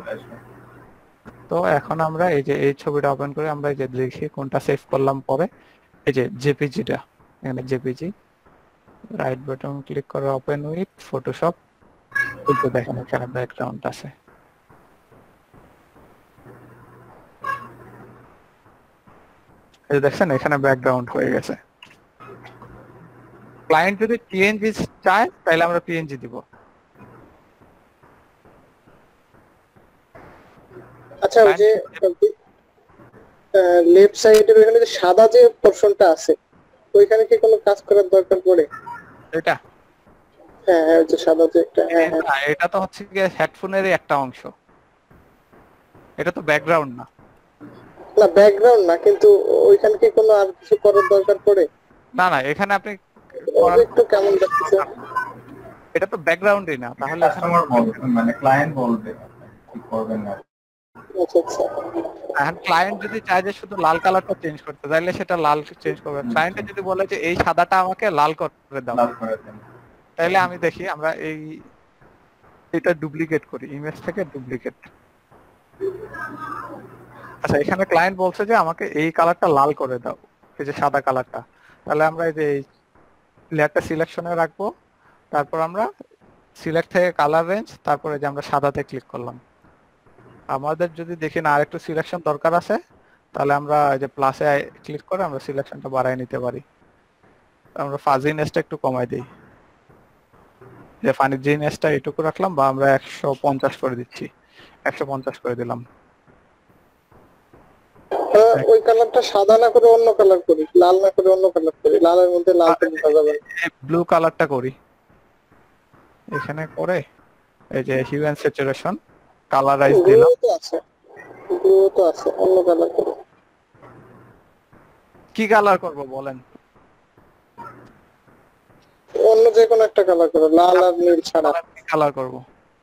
তো এখন আমরা এই যে এই ছবিটা ওপেন করে আমরা এই যে দেখি কোনটা সেভ করলাম পরে, এই যে জেপিজিটা, এখানে জেপিজি, রাইট বাটন ক্লিক করে ওপেন উইথ ফটোশপ, এই যে দেখেন এখানে ব্যাকগ্রাউন্ড আছে। এই যে দেখছেন এখানে ব্যাকগ্রাউন্ড হয়ে গেছে। ক্লায়েন্ট যদি পিএনজি চায় তাহলে আমরা পিএনজি দিব। আচ্ছা, ওই যে লেফট সাইডের ওখানে যে সাদা যে পোরশনটা আছে, ওইখানে কি কোনো কাজ করার দরকার পড়ে? এটা হ্যাঁ হ্যাঁ, ওই যে সাদা যে একটা, হ্যাঁ হ্যাঁ। না, এটা তো হচ্ছে গিয়ে হেডফোনেরই একটা অংশ, এটা তো ব্যাকগ্রাউন্ড না। না ব্যাকগ্রাউন্ড না, কিন্তু ওইখানে কি কোনো আর কিছু করার দরকার পড়ে? না না, এখানে আপনি একটু কেমন লাগছে। এটা তো ব্যাকগ্রাউন্ডই না, তাহলে কাস্টমার বলবে, মানে ক্লায়েন্ট বলবে কি করবেন না। আচ্ছা আচ্ছা, এখন ক্লায়েন্ট যদি চায় যে শুধু লাল কালারটা চেঞ্জ করতে, তাহলে সেটা লাল চেঞ্জ করবে। ক্লায়েন্টে যদি বলে যে এই সাদাটা আমাকে লাল করে দাও, লাভ করে দেন। তাহলে আমি দেখি আমরা এটা ডুপ্লিকেট করি, ইমেজ থেকে ডুপ্লিকেট। আচ্ছা, এখানে ক্লায়েন্ট বলছে যে আমাকে এই কালারটা লাল করে দাও, এই যে সাদা কালারটা, তাহলে আমরা এই যে এই লেয়ারটা সিলেকশনে রাখবো, তারপর আমরা সিলেক্ট থেকে কালার রেঞ্জ, তারপরে যে আমরা সাদাতে ক্লিক করলাম। আমাদের যদি দেখি না আরেকটু সিলেকশন দরকার আছে, তাহলে আমরা এই যে প্লাসে ক্লিক করে আমরা সিলেকশনটা বাড়ায় নিতে পারি। আমরা ফাজিনেসটা একটু কমাই দিই, যে ফাজিনেসটা এটুকু রাখলাম, বা আমরা 150 করে দিচ্ছি, 150 করে দিলাম। ওই কালারটা সাদা না করে অন্য কালার করি, লাল না করে অন্য কালার করি, লালের মধ্যে লাল তো বোঝা যাবে না। ব্লু কালারটা করি, এখানে করে এই যে হিউ এন্ড স্যাচুরেশন কালারাইজ দিলাম। ব্লু তো আছে, ব্লু তো আছে, অন্য কালার করি। কি কালার করব বলেন? অন্য যে কোনো একটা কালার করো, লাল আর নীল ছাড়া। কি কালার করব?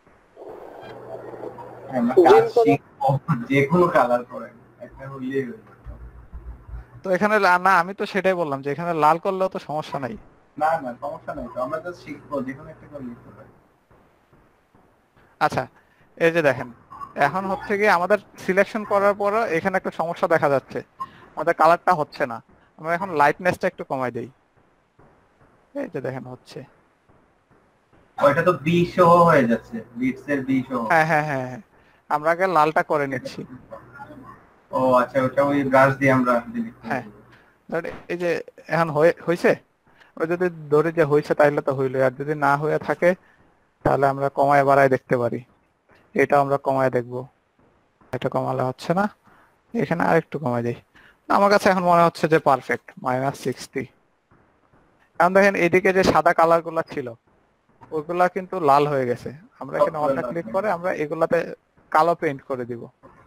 আমরা কাজ শিখবো, যে কোনো কালার করেন, একটা হইলেই হইল। তো এখানে না, আমি তো সেটাই বললাম যে এখানে লাল করলেও তো সমস্যা নাই। না না, সমস্যা নাই তো, আমরা জাস্ট শিখবো, যে কোনো একটা করে লিখতে পারি। আচ্ছা, এই যে দেখেন এখন হচ্ছে কি আমাদের সিলেকশন করার পর এখানে একটা সমস্যা দেখা যাচ্ছে, আমাদের কালারটা হচ্ছে না। আমরা এখন লাইটনেসটা একটু কমাই দেই, এই যে দেখেন হচ্ছে। ওইটা তো বি সহ হয়ে যাচ্ছে, বিটস এর বি সহ। হ্যাঁ হ্যাঁ হ্যাঁ হ্যাঁ, আমরা আগে লালটা করে নিচ্ছি। ও আচ্ছা, ওটা ওই ব্রাশ দিয়ে আমরা ডিলিট করে হ্যাঁ। দেব। এই যে এখন হয়েছে, ওই যদি ধরে যে হয়েছে তাহলে তো হইলো, আর যদি না হয়ে থাকে তাহলে আমরা কমায় বাড়ায় দেখতে পারি। এটা আমরা কমায় দেখবো, এটা কমালে হচ্ছে না, এখানে আরেকটু কমায় দিই। আমার কাছে এখন মনে হচ্ছে যে পারফেক্ট -60। এখন দেখেন এদিকে যে সাদা কালার গুলা ছিল ওইগুলা কিন্তু লাল হয়ে গেছে। আমরা এখানে অল্টার ক্লিক করে আমরা এগুলাতে কালো পেইন্ট করে দিব।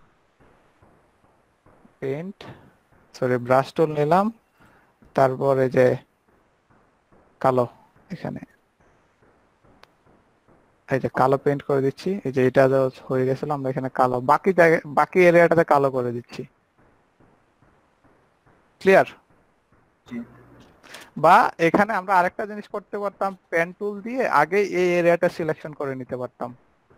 পেইন্ট, সরি ব্রাশ টুল নিলাম, তারপরে যে কালো, এখানে এই যে কালো পেইন্ট করে দিচ্ছি। এই যে এটা হয়ে গেছিল, আমরা এখানে কালো, বাকি জায়গায় বাকি এরিয়াটাতে কালো করে দিচ্ছি। ক্লিয়ার? বা এখানে আমরা আরেকটা জিনিস করতে পারতাম, পেন টুল দিয়ে আগে এই এরিয়াটা সিলেকশন করে নিতে পারতাম।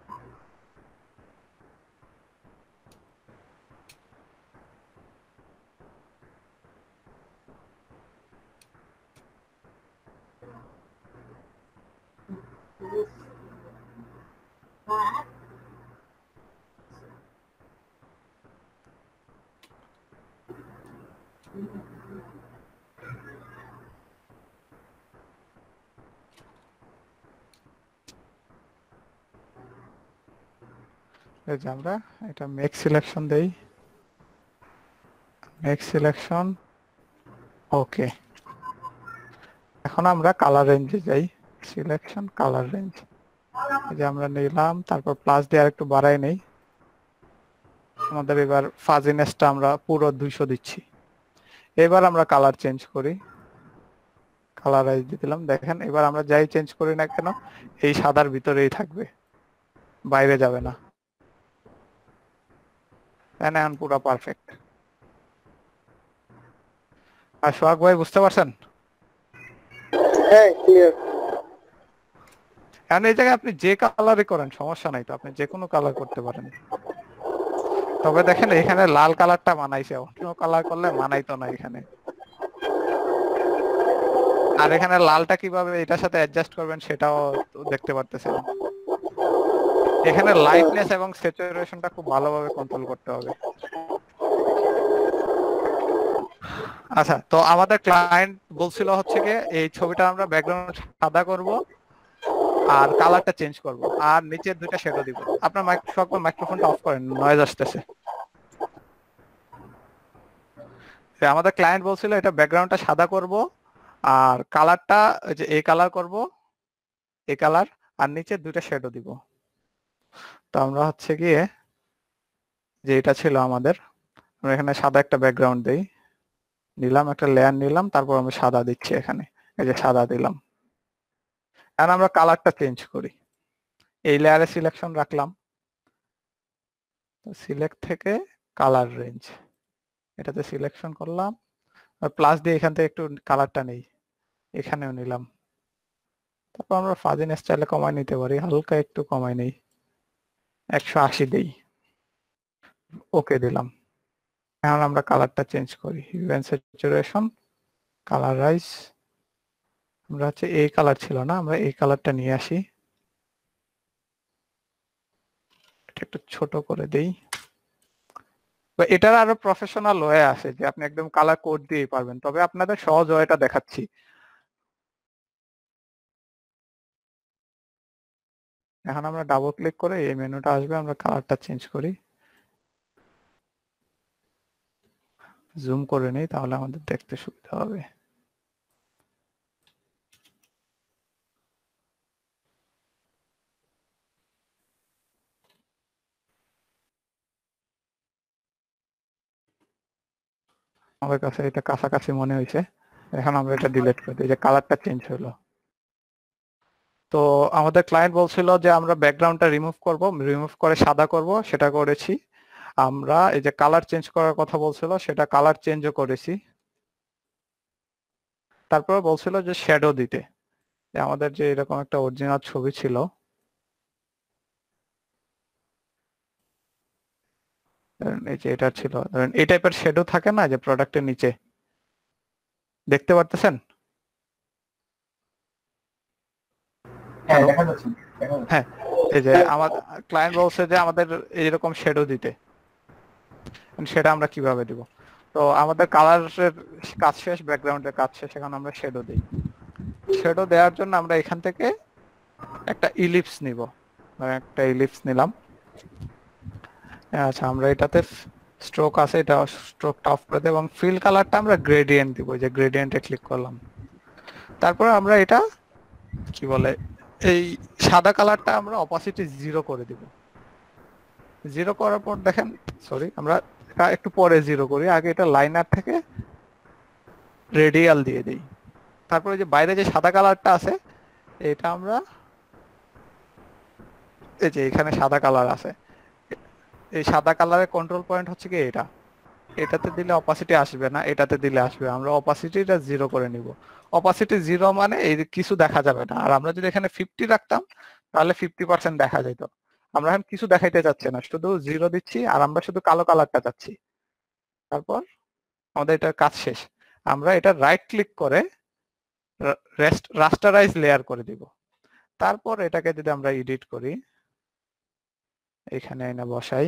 এই যে আমরা এটা মেক সিলেকশন দেই, মেক সিলেকশন, ওকে। এখন আমরা কালার রেঞ্জে যাই, সিলেকশন কালার রেঞ্জ, এই যে আমরা নিলাম, তারপর প্লাস দিয়ে আরেকটু বাড়াই নেই। আমাদের এবার ফাজিনেসটা আমরা পুরো 200 দিচ্ছি। এবার আমরা কালার চেঞ্জ করি, কালারাইজ দিয়ে দিলাম। দেখেন এবার আমরা যাই চেঞ্জ করি না কেন এই সাদার ভিতরেই থাকবে, বাইরে যাবে না। এখন পুরো পারফেক্ট। আর সোহাগ ভাই বুঝতে পারছেন? হ্যাঁ ক্লিয়ার। এখন এই জায়গায় আপনি যে কালারই করেন সমস্যা নাই, তো আপনি যে কোনো কালার করতে পারেন। তবে দেখেন এখানে লাল কালারটা মানাইছে, অন্য কালার করলে মানাইতো না এখানে। আর এখানে লালটা কিভাবে এটার সাথে অ্যাডজাস্ট করবেন সেটাও দেখতে পারতেছেন। এখানে লাইটনেস এবং স্যাচুরেশনটা খুব ভালোভাবে কন্ট্রোল করতে হবে। আচ্ছা, তো আমাদের ক্লায়েন্ট বলছিল হচ্ছে কি এই ছবিটা আমরা ব্যাকগ্রাউন্ড সাদা করব আর কালারটা চেঞ্জ করব আর নিচের দুইটা শ্যাডো দিব। আপনার মাইক্রোফোনটা অফ করেন, নয়েজ আসতেছে। আমাদের ক্লায়েন্ট বলছিল এটা ব্যাকগ্রাউন্ডটা সাদা করব আর কালারটা যে এই কালার করব, এই কালার, আর নিচে দুইটা শ্যাডো দিব। তো আমরা হচ্ছে গিয়ে যে এটা ছিল আমাদের, আমরা এখানে সাদা একটা ব্যাকগ্রাউন্ড দেই, নিলাম একটা লেয়ার নিলাম, তারপর আমি সাদা দিচ্ছি এখানে, এই যে সাদা দিলাম। এখন আমরা কালারটা চেঞ্জ করি, এই লেয়ারে সিলেকশন রাখলাম, সিলেক্ট থেকে কালার রেঞ্জ এটাতে সিলেকশন করলাম, প্লাস দিয়ে এখান থেকে একটু কালারটা নেই, এখানেও নিলাম। তারপর আমরা ফাজিনেস চাইলে কমায় নিতে পারি, হালকা একটু কমায় নেই, 180 দেই, ওকে দিলাম। এখন আমরা কালারটা চেঞ্জ করি, হিউ এন্ড স্যাচুরেশন, কালারাইজ, আমরা হচ্ছে এই কালার ছিল না, আমরা এই কালারটা নিয়ে আসি, এটা একটু ছোট করে দেই। এটার আরো প্রফেশনাল ওয়ে আছে যে আপনি একদম কালার কোড দিয়েই পারবেন, তবে আপনাদের সহজ ওয়েটা দেখাচ্ছি। এখন আমরা ডাবল ক্লিক করে এই মেনুটা আসবে, আমরা কালারটা চেঞ্জ করি, জুম করে নেই তাহলে আমাদের দেখতে সুবিধা হবে। আমাদের কাছে এটা কাছাকাছি মনে হয়েছে, এখন আমরা এটা ডিলিট করে দিই, যে কালারটা চেঞ্জ হলো। তো আমাদের ক্লায়েন্ট বলছিল যে আমরা ব্যাকগ্রাউন্ডটা রিমুভ করব, রিমুভ করে সাদা করব, সেটা করেছি। আমরা এই যে কালার চেঞ্জ করার কথা বলছিল সেটা কালার চেঞ্জও করেছি। তারপরে বলছিল যে শ্যাডো দিতে, আমাদের যে এরকম একটা অরিজিনাল ছবি ছিল, এই যে এটা ছিল, ধরেন এই টাইপের শ্যাডো থাকে না যে প্রোডাক্টের নিচে, দেখতে পারতেছেন? হ্যাঁ দেখা যাচ্ছে। হ্যাঁ, এই যে আমার ক্লায়েন্ট বলছে যে আমাদের এইরকম শ্যাডো দিতে, সেটা আমরা কিভাবে দিব? তো আমাদের কালারের কাজ শেষ, ব্যাকগ্রাউন্ডের কাজ শেষ, এখন আমরা শ্যাডো দিই। শ্যাডো দেওয়ার জন্য আমরা এখান থেকে একটা ইলিপস নিব, একটা ইলিপস নিলাম। আচ্ছা, আমরা এটাতে স্ট্রোক আছে, এটা স্ট্রোকটা অফ করে দেব এবং ফিল কালারটা আমরা গ্রেডিয়েন্ট দিব, যে গ্রেডিয়েন্টে ক্লিক করলাম। তারপর আমরা এটা কি বলে এই সাদা কালারটা আমরা অপাসিটি 0 করে দিব। 0 করার পর দেখেন, সরি আমরা এটা একটু পরে 0 করি, আগে এটা লাইনার থেকে রেডিয়াল দিয়ে দিই। তারপরে যে বাইরে যে সাদা কালারটা আছে এটা আমরা এই যে এখানে সাদা কালার আছে, এই সাদা কালারের কন্ট্রোল পয়েন্ট হচ্ছে কি এটা, এটাতে দিলে অপাসিটি আসবে না, এটাতে দিলে আসবে। আমরা অপাসিটিটা 0 করে নিব। অপাসিটি 0 মানে এই কিছু দেখা যাবে না। আর আমরা যদি এখানে 50 রাখতাম তাহলে 50% দেখা যেত। আমরা এখন কিছু দেখাইতে চাচ্ছি না, শুধু 0 দিচ্ছি আর আমরা শুধু কালো কালারটা চাচ্ছি। তারপর আমাদের এটার কাজ শেষ। আমরা এটা রাইট ক্লিক করে রাস্টারাইজ লেয়ার করে দিব। তারপর এটাকে যদি আমরা এডিট করি, এখানে এনে বসাই,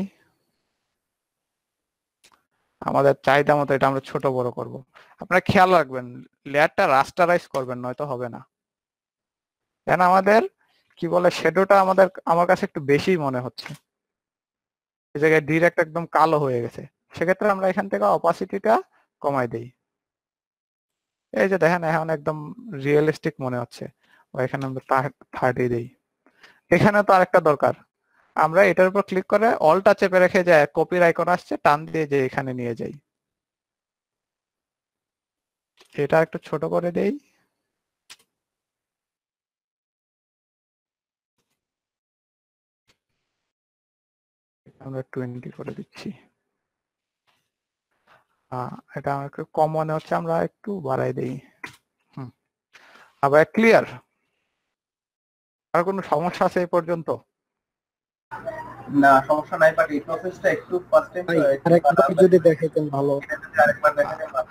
আমাদের চাহিদা মতো এটা আমরা ছোট বড় করব। আপনারা খেয়াল রাখবেন লেয়ারটা রাস্টারাইজ করবেন, নয়তো হবে না। কেন আমাদের কি বলে শ্যাডোটা আমার কাছে একটু বেশি মনে হচ্ছে, এই জায়গায় ডিরেক্ট একদম কালো হয়ে গেছে। সেক্ষেত্রে আমরা এখান থেকে অপাসিটিটা কমাই দেই। এই যে দেখেন এখন একদম রিয়েলিস্টিক মনে হচ্ছে। এখানে আমরা 30 দেই। এখানে তো আরেকটা দরকার, আমরা এটার উপর ক্লিক করে অলটা চেপে রেখে যে কপির আইকন আসছে টান দিয়ে যে এখানে নিয়ে যাই। এটা একটু ছোট করে দেই। আমরা 20 করে দিচ্ছি। এটা আমার একটু কম মনে হচ্ছে, আমরা একটু বাড়াই দেই। আবার ক্লিয়ার। আর কোনো সমস্যা আছে এই পর্যন্ত? না সমস্যা নাই, বাট এই প্রসেসটা একটু ফার্স্ট টাইম আরেকবার যদি দেখাইতেন ভালো। আরেকবার দেখাতে পারবেন?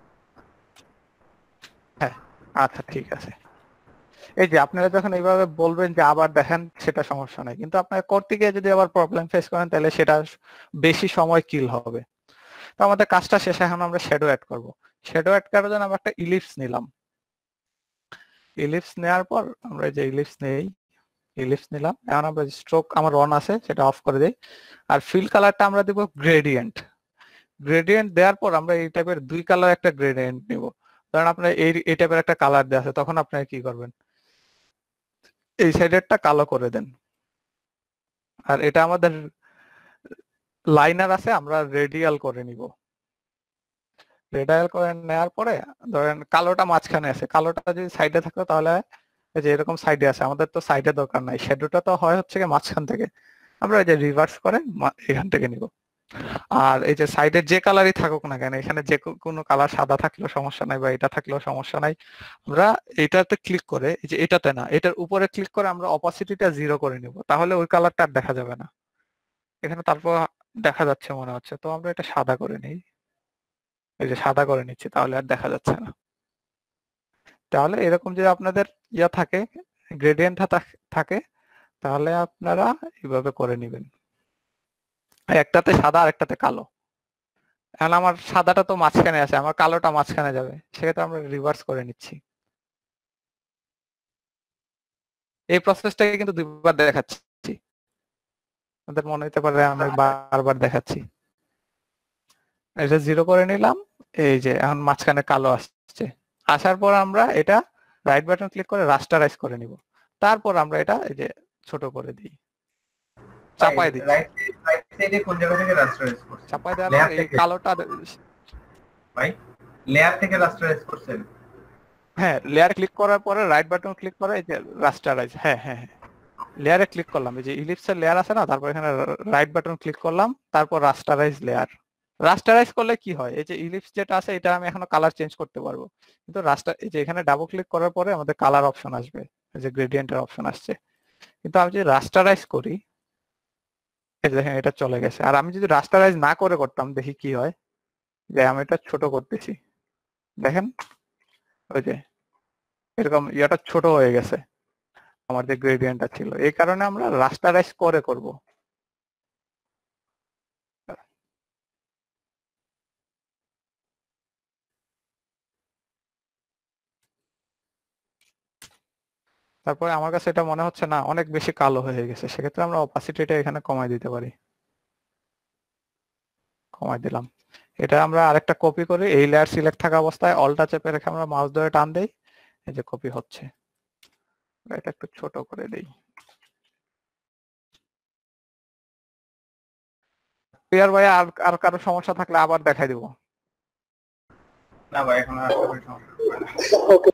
হ্যাঁ আচ্ছা ঠিক আছে। এই যে আপনারা যখন এইভাবে বলবেন যে আবার দেখেন, সেটা সমস্যা নাই, কিন্তু আপনারা করতে গিয়ে যদি আবার প্রবলেম ফেস করেন তাহলে সেটা বেশি সময় কিল হবে। তো আমাদের কাজটা শেষে এখন আমরা শ্যাডো অ্যাড করব। শ্যাডো অ্যাড করার জন্য আমরা একটা ইলিপস নিলাম। ইলিপস নেওয়ার পর আমরা যে ইলিপস নেই, ইলিপস নিলাম। এখন আমরা স্ট্রোক আমার অন আছে সেটা অফ করে দেই। আর ফিল কালারটা আমরা দিব গ্রেডিয়েন্ট। গ্রেডিয়েন্ট দেওয়ার পর আমরা এই টাইপের 2 কালার একটা গ্রেডিয়েন্ট নিব। কারণ আপনার এই টাইপের একটা কালার দেওয়া আছে, তখন আপনারা কি করবেন, এই সাইডেরটা কালো করে দেন। আর এটা আমাদের লাইনার আছে, আমরা রেডিয়াল করে নিব। রেডিয়াল করে নেওয়ার পরে ধরেন কালোটা মাঝখানে আছে, কালোটা যদি সাইডে থাকতো তাহলে এই যে এরকম সাইডে আছে, আমাদের তো সাইডে দরকার নাই, শ্যাডোটা তো হয় হচ্ছে মাঝখান থেকে। আমরা এই যে রিভার্স করে এখান থেকে নিব। আর এই যে সাইডের যে কালারই থাকুক না কেন, এখানে যে কোনো কালার সাদা থাকলেও সমস্যা নাই বা এটা থাকলেও সমস্যা নাই, আমরা এটাতে ক্লিক করে এই যে এটাতে না এটার উপরে ক্লিক করে আমরা অপাসিটিটা 0 করে নিব। তাহলে ওই কালারটা আর দেখা যাবে না। এখানে তারপর দেখা যাচ্ছে মনে হচ্ছে, তো আমরা এটা সাদা করে নিই। এই যে সাদা করে নিচ্ছি, তাহলে আর দেখা যাচ্ছে না। তাহলে এরকম যে আপনাদের থাকে গ্রেডিয়েন্ট থাকে, তাহলে আপনারা এইভাবে করে নেবেন। একটাতে সাদা আর একটাতে কালো। এখন আমার সাদাটা তো মাঝখানে আছে, আমার কালোটা মাঝখানে যাবে, সেক্ষেত্রে আমরা রিভার্স করে নিচ্ছি। এই প্রসেসটাকে কিন্তু 2বার দেখাচ্ছি, আপনাদের মনে হতে পারে আমি বারবার দেখাচ্ছি। এটা 0 করে নিলাম, এই যে এখন মাঝখানে কালো আসছে। আসার পর আমরা এটা রাইট বাটন ক্লিক করে রাস্টারাইজ করে নিব। তারপর আমরা এটা এই যে ছোট করে দিই, চাপাই দিই। রাইট সাইডে কোন জায়গা থেকে রাস্টারাইজ করছেন? চাপাই দেওয়ার পর এই কালোটা ভাই লেয়ার থেকে রাস্টারাইজ করছেন? হ্যাঁ, লেয়ার ক্লিক করার পরে রাইট বাটন ক্লিক করে এই যে রাস্টারাইজ, হ্যাঁ হ্যাঁ হ্যাঁ, লেয়ারে ক্লিক করলাম, এই যে ইলিপসের লেয়ার আছে না, তারপর এখানে রাইট বাটন ক্লিক করলাম, তারপর রাস্টারাইজ লেয়ার। রাস্টারাইজ করলে কি হয়, এই যে ইলিপস যেটা আছে এটা আমি এখনো কালার চেঞ্জ করতে পারবো, কিন্তু এই যে এখানে ডাবল ক্লিক করার পরে আমাদের কালার অপশন আসবে, এই যে গ্রেডিয়েন্টের অপশন আসছে। কিন্তু আমি যদি রাস্টারাইজ করি, এই যে দেখেন এটা চলে গেছে। আর আমি যদি রাস্টারাইজ না করে করতাম, দেখি কি হয়, যে আমি এটা ছোট করতেছি, দেখেন ওই যে এরকম ইয়াটা ছোট হয়ে গেছে আমার যে গ্রেডিয়েন্টটা ছিল। এই কারণে আমরা রাস্টারাইজ করে করব। তারপরে আমার কাছে এটা মনে হচ্ছে না অনেক বেশি কালো হয়ে গেছে, সেক্ষেত্রে আমরা অপাসিটিটা এখানে কমাই দিতে পারি। কমাই দিলাম। এটা আমরা আরেকটা কপি করি, এই লেয়ার সিলেক্ট থাকা অবস্থায় অল্টা চেপে রেখে আমরা মাউস ধরে টান দেই, এই যে কপি হচ্ছে। এটা একটু ছোট করে দেই। ক্লিয়ার ভাই? আর কারো সমস্যা থাকলে আবার দেখাই দিব। না ভাই এখন আর কোনো সমস্যা হবে না। ওকে,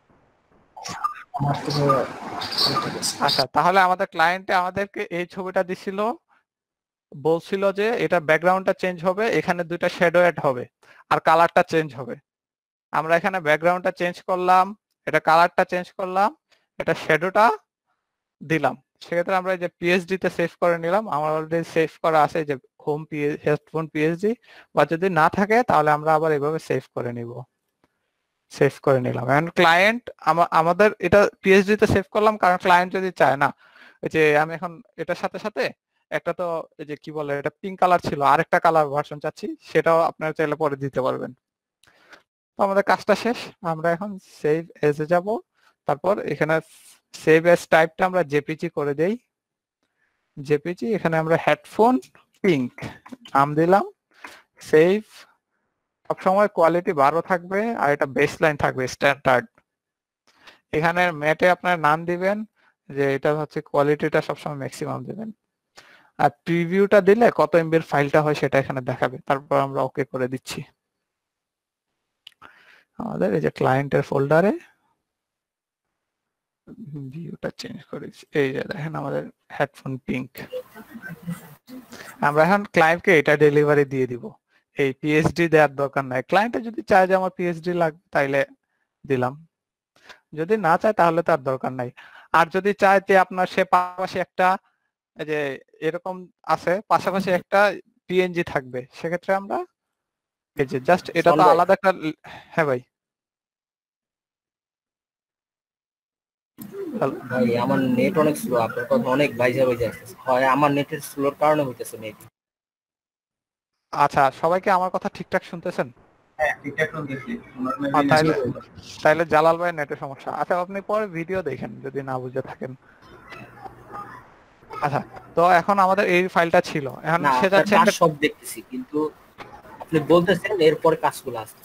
আচ্ছা, তাহলে আমাদের ক্লায়েন্টে আমাদেরকে এই ছবিটা দিছিল, বলছিল যে এটা ব্যাকগ্রাউন্ডটা চেঞ্জ হবে, এখানে দুইটা শ্যাডো অ্যাড হবে আর কালারটা চেঞ্জ হবে। আমরা এখানে ব্যাকগ্রাউন্ডটা চেঞ্জ করলাম, এটা কালারটা চেঞ্জ করলাম, এটা শ্যাডোটা দিলাম। সেক্ষেত্রে আমরা এই যে পিএইচডি তে সেভ করে নিলাম। আমার অলরেডি সেভ করা আছে যে হোম হেডফোন পিএইচডি, বা যদি না থাকে তাহলে আমরা আবার এইভাবে সেভ করে নিব। সেভ করে নিলাম। এখন ক্লায়েন্ট আমাদের এটা পিএইচডি তে সেভ করলাম, কারণ ক্লায়েন্ট যদি চায় না, এই যে আমি এখন এটার সাথে সাথে একটা তো এই যে কি বলে, এটা পিঙ্ক কালার ছিল, আরেকটা কালার ভার্সন চাচ্ছি, সেটাও আপনারা চাইলে পরে দিতে পারবেন। তো আমাদের কাজটা শেষ। আমরা এখন সেভ এজ এ যাব, তারপর এখানে সেভ এজ টাইপটা আমরা জেপিজি করে দেই। জেপিজি, এখানে আমরা হেডফোন পিঙ্ক নাম দিলাম, সেভ। সবসময় কোয়ালিটি 12 থাকবে আর এটা বেসলাইন থাকবে স্ট্যান্ডার্ড। এখানে ম্যাটে আপনার নাম দিবেন যে এটা হচ্ছে কোয়ালিটিটা সবসময় ম্যাক্সিমাম দিবেন, আর প্রিভিউটা দিলে কত এমবির ফাইলটা হয় সেটা এখানে দেখাবে। তারপর আমরা ওকে করে দিচ্ছি। আমাদের এই যে ক্লায়েন্টের ফোল্ডারে ভিউটা চেঞ্জ করেছি, এই যে দেখেন আমাদের হেডফোন পিঙ্ক। আমরা এখন ক্লায়েন্টকে এটা ডেলিভারি দিয়ে দিব, এই পিএইচডি দেওয়ার দরকার নাই। ক্লায়েন্টে যদি চায় যে আমার পিএইচডি লাগবে তাইলে দিলাম, যদি না চায় তাহলে তার দরকার নাই। আর যদি চায় যে আপনার সে পাশাপাশি একটা এই যে এরকম আছে, পাশাপাশি একটা পিএনজি থাকবে, সেক্ষেত্রে আমরা এই যে জাস্ট এটা তো আলাদা একটা। হ্যাঁ ভাই। ভাই আমার নেট অনেক স্লো, আপনার কথা অনেক বাইজা বাইজা আসতেছে, হয় আমার নেটের স্লোর কারণে হইতেছে মেবি। আচ্ছা, সবাইকে আমার কথা ঠিকঠাক শুনতেছেন? হ্যাঁ ঠিকঠাক শুনতেছি। তাইলে জালাল ভাই নেটের সমস্যা। আচ্ছা, আপনি পরে ভিডিও দেখেন যদি না বুঝে থাকেন। আচ্ছা, তো এখন আমাদের এই ফাইলটা ছিল, এখন না সে যাচ্ছে কাজ সব দেখতেছি, কিন্তু আপনি বলতেছেন এরপরে কাজগুলো আসছে।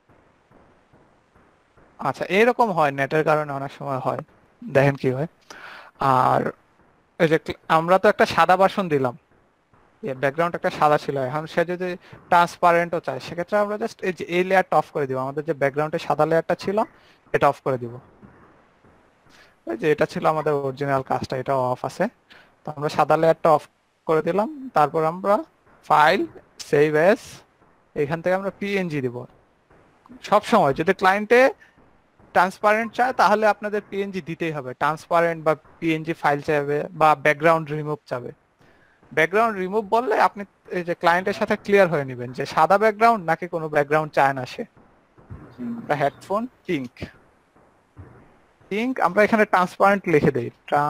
আচ্ছা, এরকম হয়, নেটের কারণে অনেক সময় হয়, দেখেন কি হয়। আর এই যে আমরা তো একটা সাদা ভার্সন দিলাম, ব্যাকগ্রাউন্ড একটা সাদা ছিল, এখন সে যদি ট্রান্সপারেন্টও চায় সেক্ষেত্রে আমরা জাস্ট এই যে এই লেয়ারটা অফ করে দিব। আমাদের যে ব্যাকগ্রাউন্ডে সাদা লেয়ারটা ছিল এটা অফ করে দিব। এই যে এটা ছিল আমাদের অরিজিনাল কাজটা, এটা অফ আছে, তো আমরা সাদা লেয়ারটা অফ করে দিলাম। তারপর আমরা ফাইল সেভ এস, এখান থেকে আমরা পিএনজি দিব। সব সময় যদি ক্লায়েন্টে ট্রান্সপারেন্ট চায় তাহলে আপনাদের পিএনজি দিতেই হবে। ট্রান্সপারেন্ট বা পিএনজি ফাইল চাইবে বা ব্যাকগ্রাউন্ড রিমুভ চাবে। ব্যাকগ্রাউন্ড রিমুভ বললে আপনি এই যে ক্লায়েন্টের সাথে ক্লিয়ার হয়ে নেবেন যে সাদা ব্যাকগ্রাউন্ড নাকি কোনো ব্যাকগ্রাউন্ড চায় না সে। হেডফোন পিঙ্ক, পিঙ্ক আমরা এখানে ট্রান্সপারেন্ট লিখে দেই,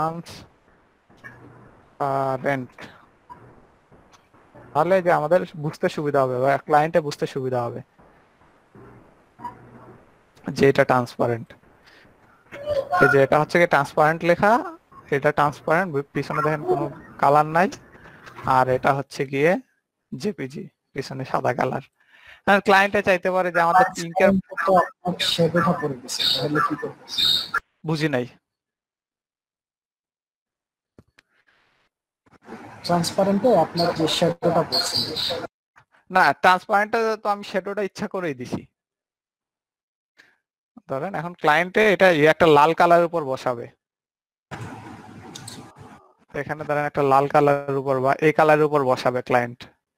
ট্রান্সপারেন্ট, তাহলে যে আমাদের বুঝতে সুবিধা হবে বা ক্লায়েন্টে বুঝতে সুবিধা হবে যে এটা ট্রান্সপারেন্ট। এই যে এটা হচ্ছে কি ট্রান্সপারেন্ট লেখা, এটা ট্রান্সপারেন্ট, পিছনে দেখেন কোনো কালার নাই, আর এটা হচ্ছে গিয়ে জেপিজি, পিছনে সাদা কালার। আর ক্লায়েন্টে চাইতে পারে যে আমাদের পিঙ্কের শ্যাডোটা পড়ে গেছে, তাহলে কি করব? বুঝি নাই। ট্রান্সপারেন্টে আপনার যে শ্যাডোটা পড়ছে, না, ট্রান্সপারেন্টে তো আমি শ্যাডোটা ইচ্ছা করেই দিছি। ধরেন এখন ক্লায়েন্টে এটা একটা লাল কালারের উপর বসাবে, এখানে ধরেন একটা লাল কালারের উপর বা এই কালারের উপর বসাবে ক্লায়েন্ট।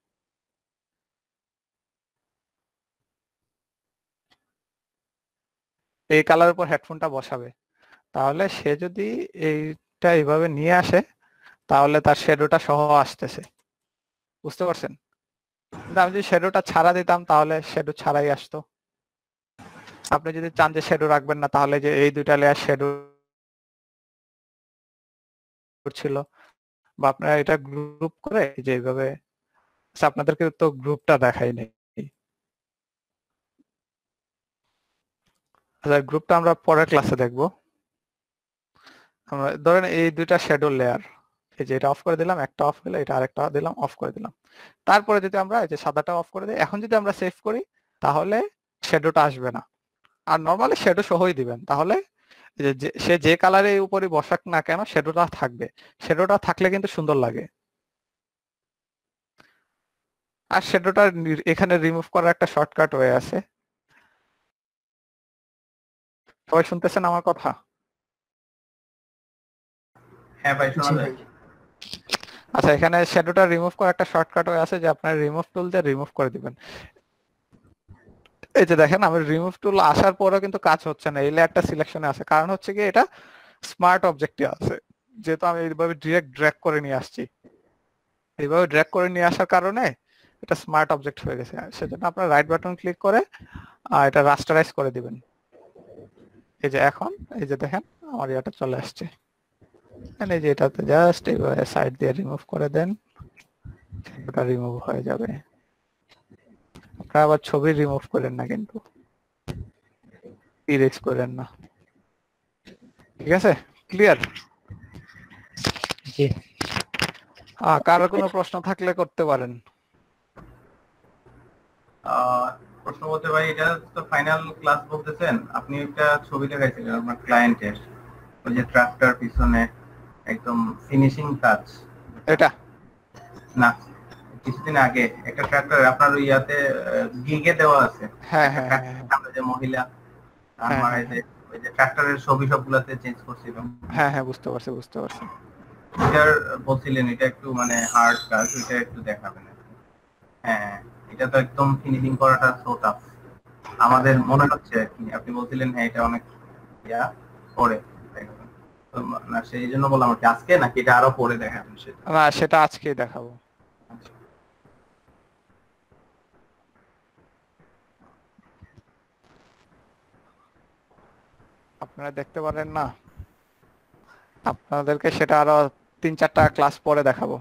এই কালারের উপর হেডফোনটা বসাবে, তাহলে সে যদি এইটা এইভাবে নিয়ে আসে তাহলে তার শ্যাডোটা সহ আসতেছে, বুঝতে পারছেন? কিন্তু আমি যদি শ্যাডোটা ছাড়া দিতাম তাহলে শ্যাডো ছাড়াই আসতো। আপনি যদি চান যে শ্যাডো রাখবেন না, তাহলে যে এই দুইটা লেয়ার শ্যাডো ছিল, বা আপনারা এটা গ্রুপ করে যে এইভাবে, আপনাদেরকে তো গ্রুপটা দেখাই নেই। আচ্ছা, গ্রুপটা আমরা পরের ক্লাসে দেখবো। আমরা ধরেন এই দুইটা শ্যাডো লেয়ার, এই যে এটা অফ করে দিলাম, একটা অফ হলো, এটা আরেকটা দিলাম, অফ করে দিলাম। তারপরে যদি আমরা এই যে সাদাটা অফ করে দিই, এখন যদি আমরা সেভ করি তাহলে শ্যাডোটা আসবে না। আর নরমালি শ্যাডো সহই দিবেন, তাহলে সে যে কালারের উপরে বসাক না কেন শ্যাডোটা থাকবে। শ্যাডোটা থাকলে কিন্তু সুন্দর লাগে। আর শ্যাডোটা এখানে রিমুভ করার একটা শর্টকাট ওয়ে আছে। সবাই শুনতেছেন আমার কথা? হ্যাঁ ভাই, শোনা জি যায়। ভাই। আচ্ছা, এখানে শ্যাডোটা রিমুভ করার একটা শর্টকাট ওয়ে আছে যে আপনার রিমুভ টুল দিয়ে রিমুভ করে দিবেন। এই যে দেখেন আমি রিমুভ টুল আসার পরেও কিন্তু কাজ হচ্ছে না, এই লেয়ারটা সিলেকশনে আছে। কারণ হচ্ছে কি এটা স্মার্ট অবজেক্টে আছে, যেহেতু আমি এইভাবে ডিরেক্ট ড্র্যাগ করে নিয়ে আসছি। এইভাবে ড্র্যাগ করে নিয়ে আসার কারণে এটা স্মার্ট অবজেক্ট হয়ে গেছে। সেজন্য আপনার রাইট বাটন ক্লিক করে এটা রাস্টারাইজ করে দিবেন। এই যে এখন এই যে দেখেন আমার এটা চলে আসছে। এই যে এটাতে জাস্ট এইভাবে সাইড দিয়ে রিমুভ করে দেন, ওটা রিমুভ হয়ে যাবে। আপনারা আবার ছবি রিমুভ করেন না কিন্তু, ইরেজ করেন না। ঠিক আছে, ক্লিয়ার? জি। কারো কোনো প্রশ্ন থাকলে করতে পারেন। প্রশ্ন বলতে ভাই, এটা তো ফাইনাল ক্লাস বলতেছেন, আপনি একটা ছবি দেখাইছিলেন আপনার ক্লায়েন্টের, ওই যে ট্রাক্টর পিছনে একদম ফিনিশিং কাজ। এটা না, কিছুদিন আগে একটা ট্রাক্টর আপনার ওই ইয়াতে গিগে দেওয়া আছে। হ্যাঁ হ্যাঁ হ্যাঁ হ্যাঁ আমরা যে মহিলা হ্যাঁ, আমার এই যে ওই যে ট্রাক্টরের ছবি সবগুলাতে চেঞ্জ করছিলাম। হ্যাঁ হ্যাঁ বুঝতে পারছি বুঝতে পারছি। এটার বলছিলেন এটা একটু মানে হার্ড কাজ, ওইটা একটু দেখাবেন। হ্যাঁ, এটা তো একদম ফিনিশিং করাটা সো টাফ আমাদের মনে হচ্ছে আর কি। আপনি বলছিলেন হ্যাঁ এটা অনেক ইয়া পরে দেখাবেন। তো না সেই জন্য বললাম আর কি, আজকে নাকি এটা আরো পরে দেখাবেন সেটা? না, সেটা আজকেই দেখাবো। আচ্ছা। আপনারা দেখতে পারেন না? আপনাদেরকে সেটা আরো 3-4টা ক্লাস পরে দেখাবো।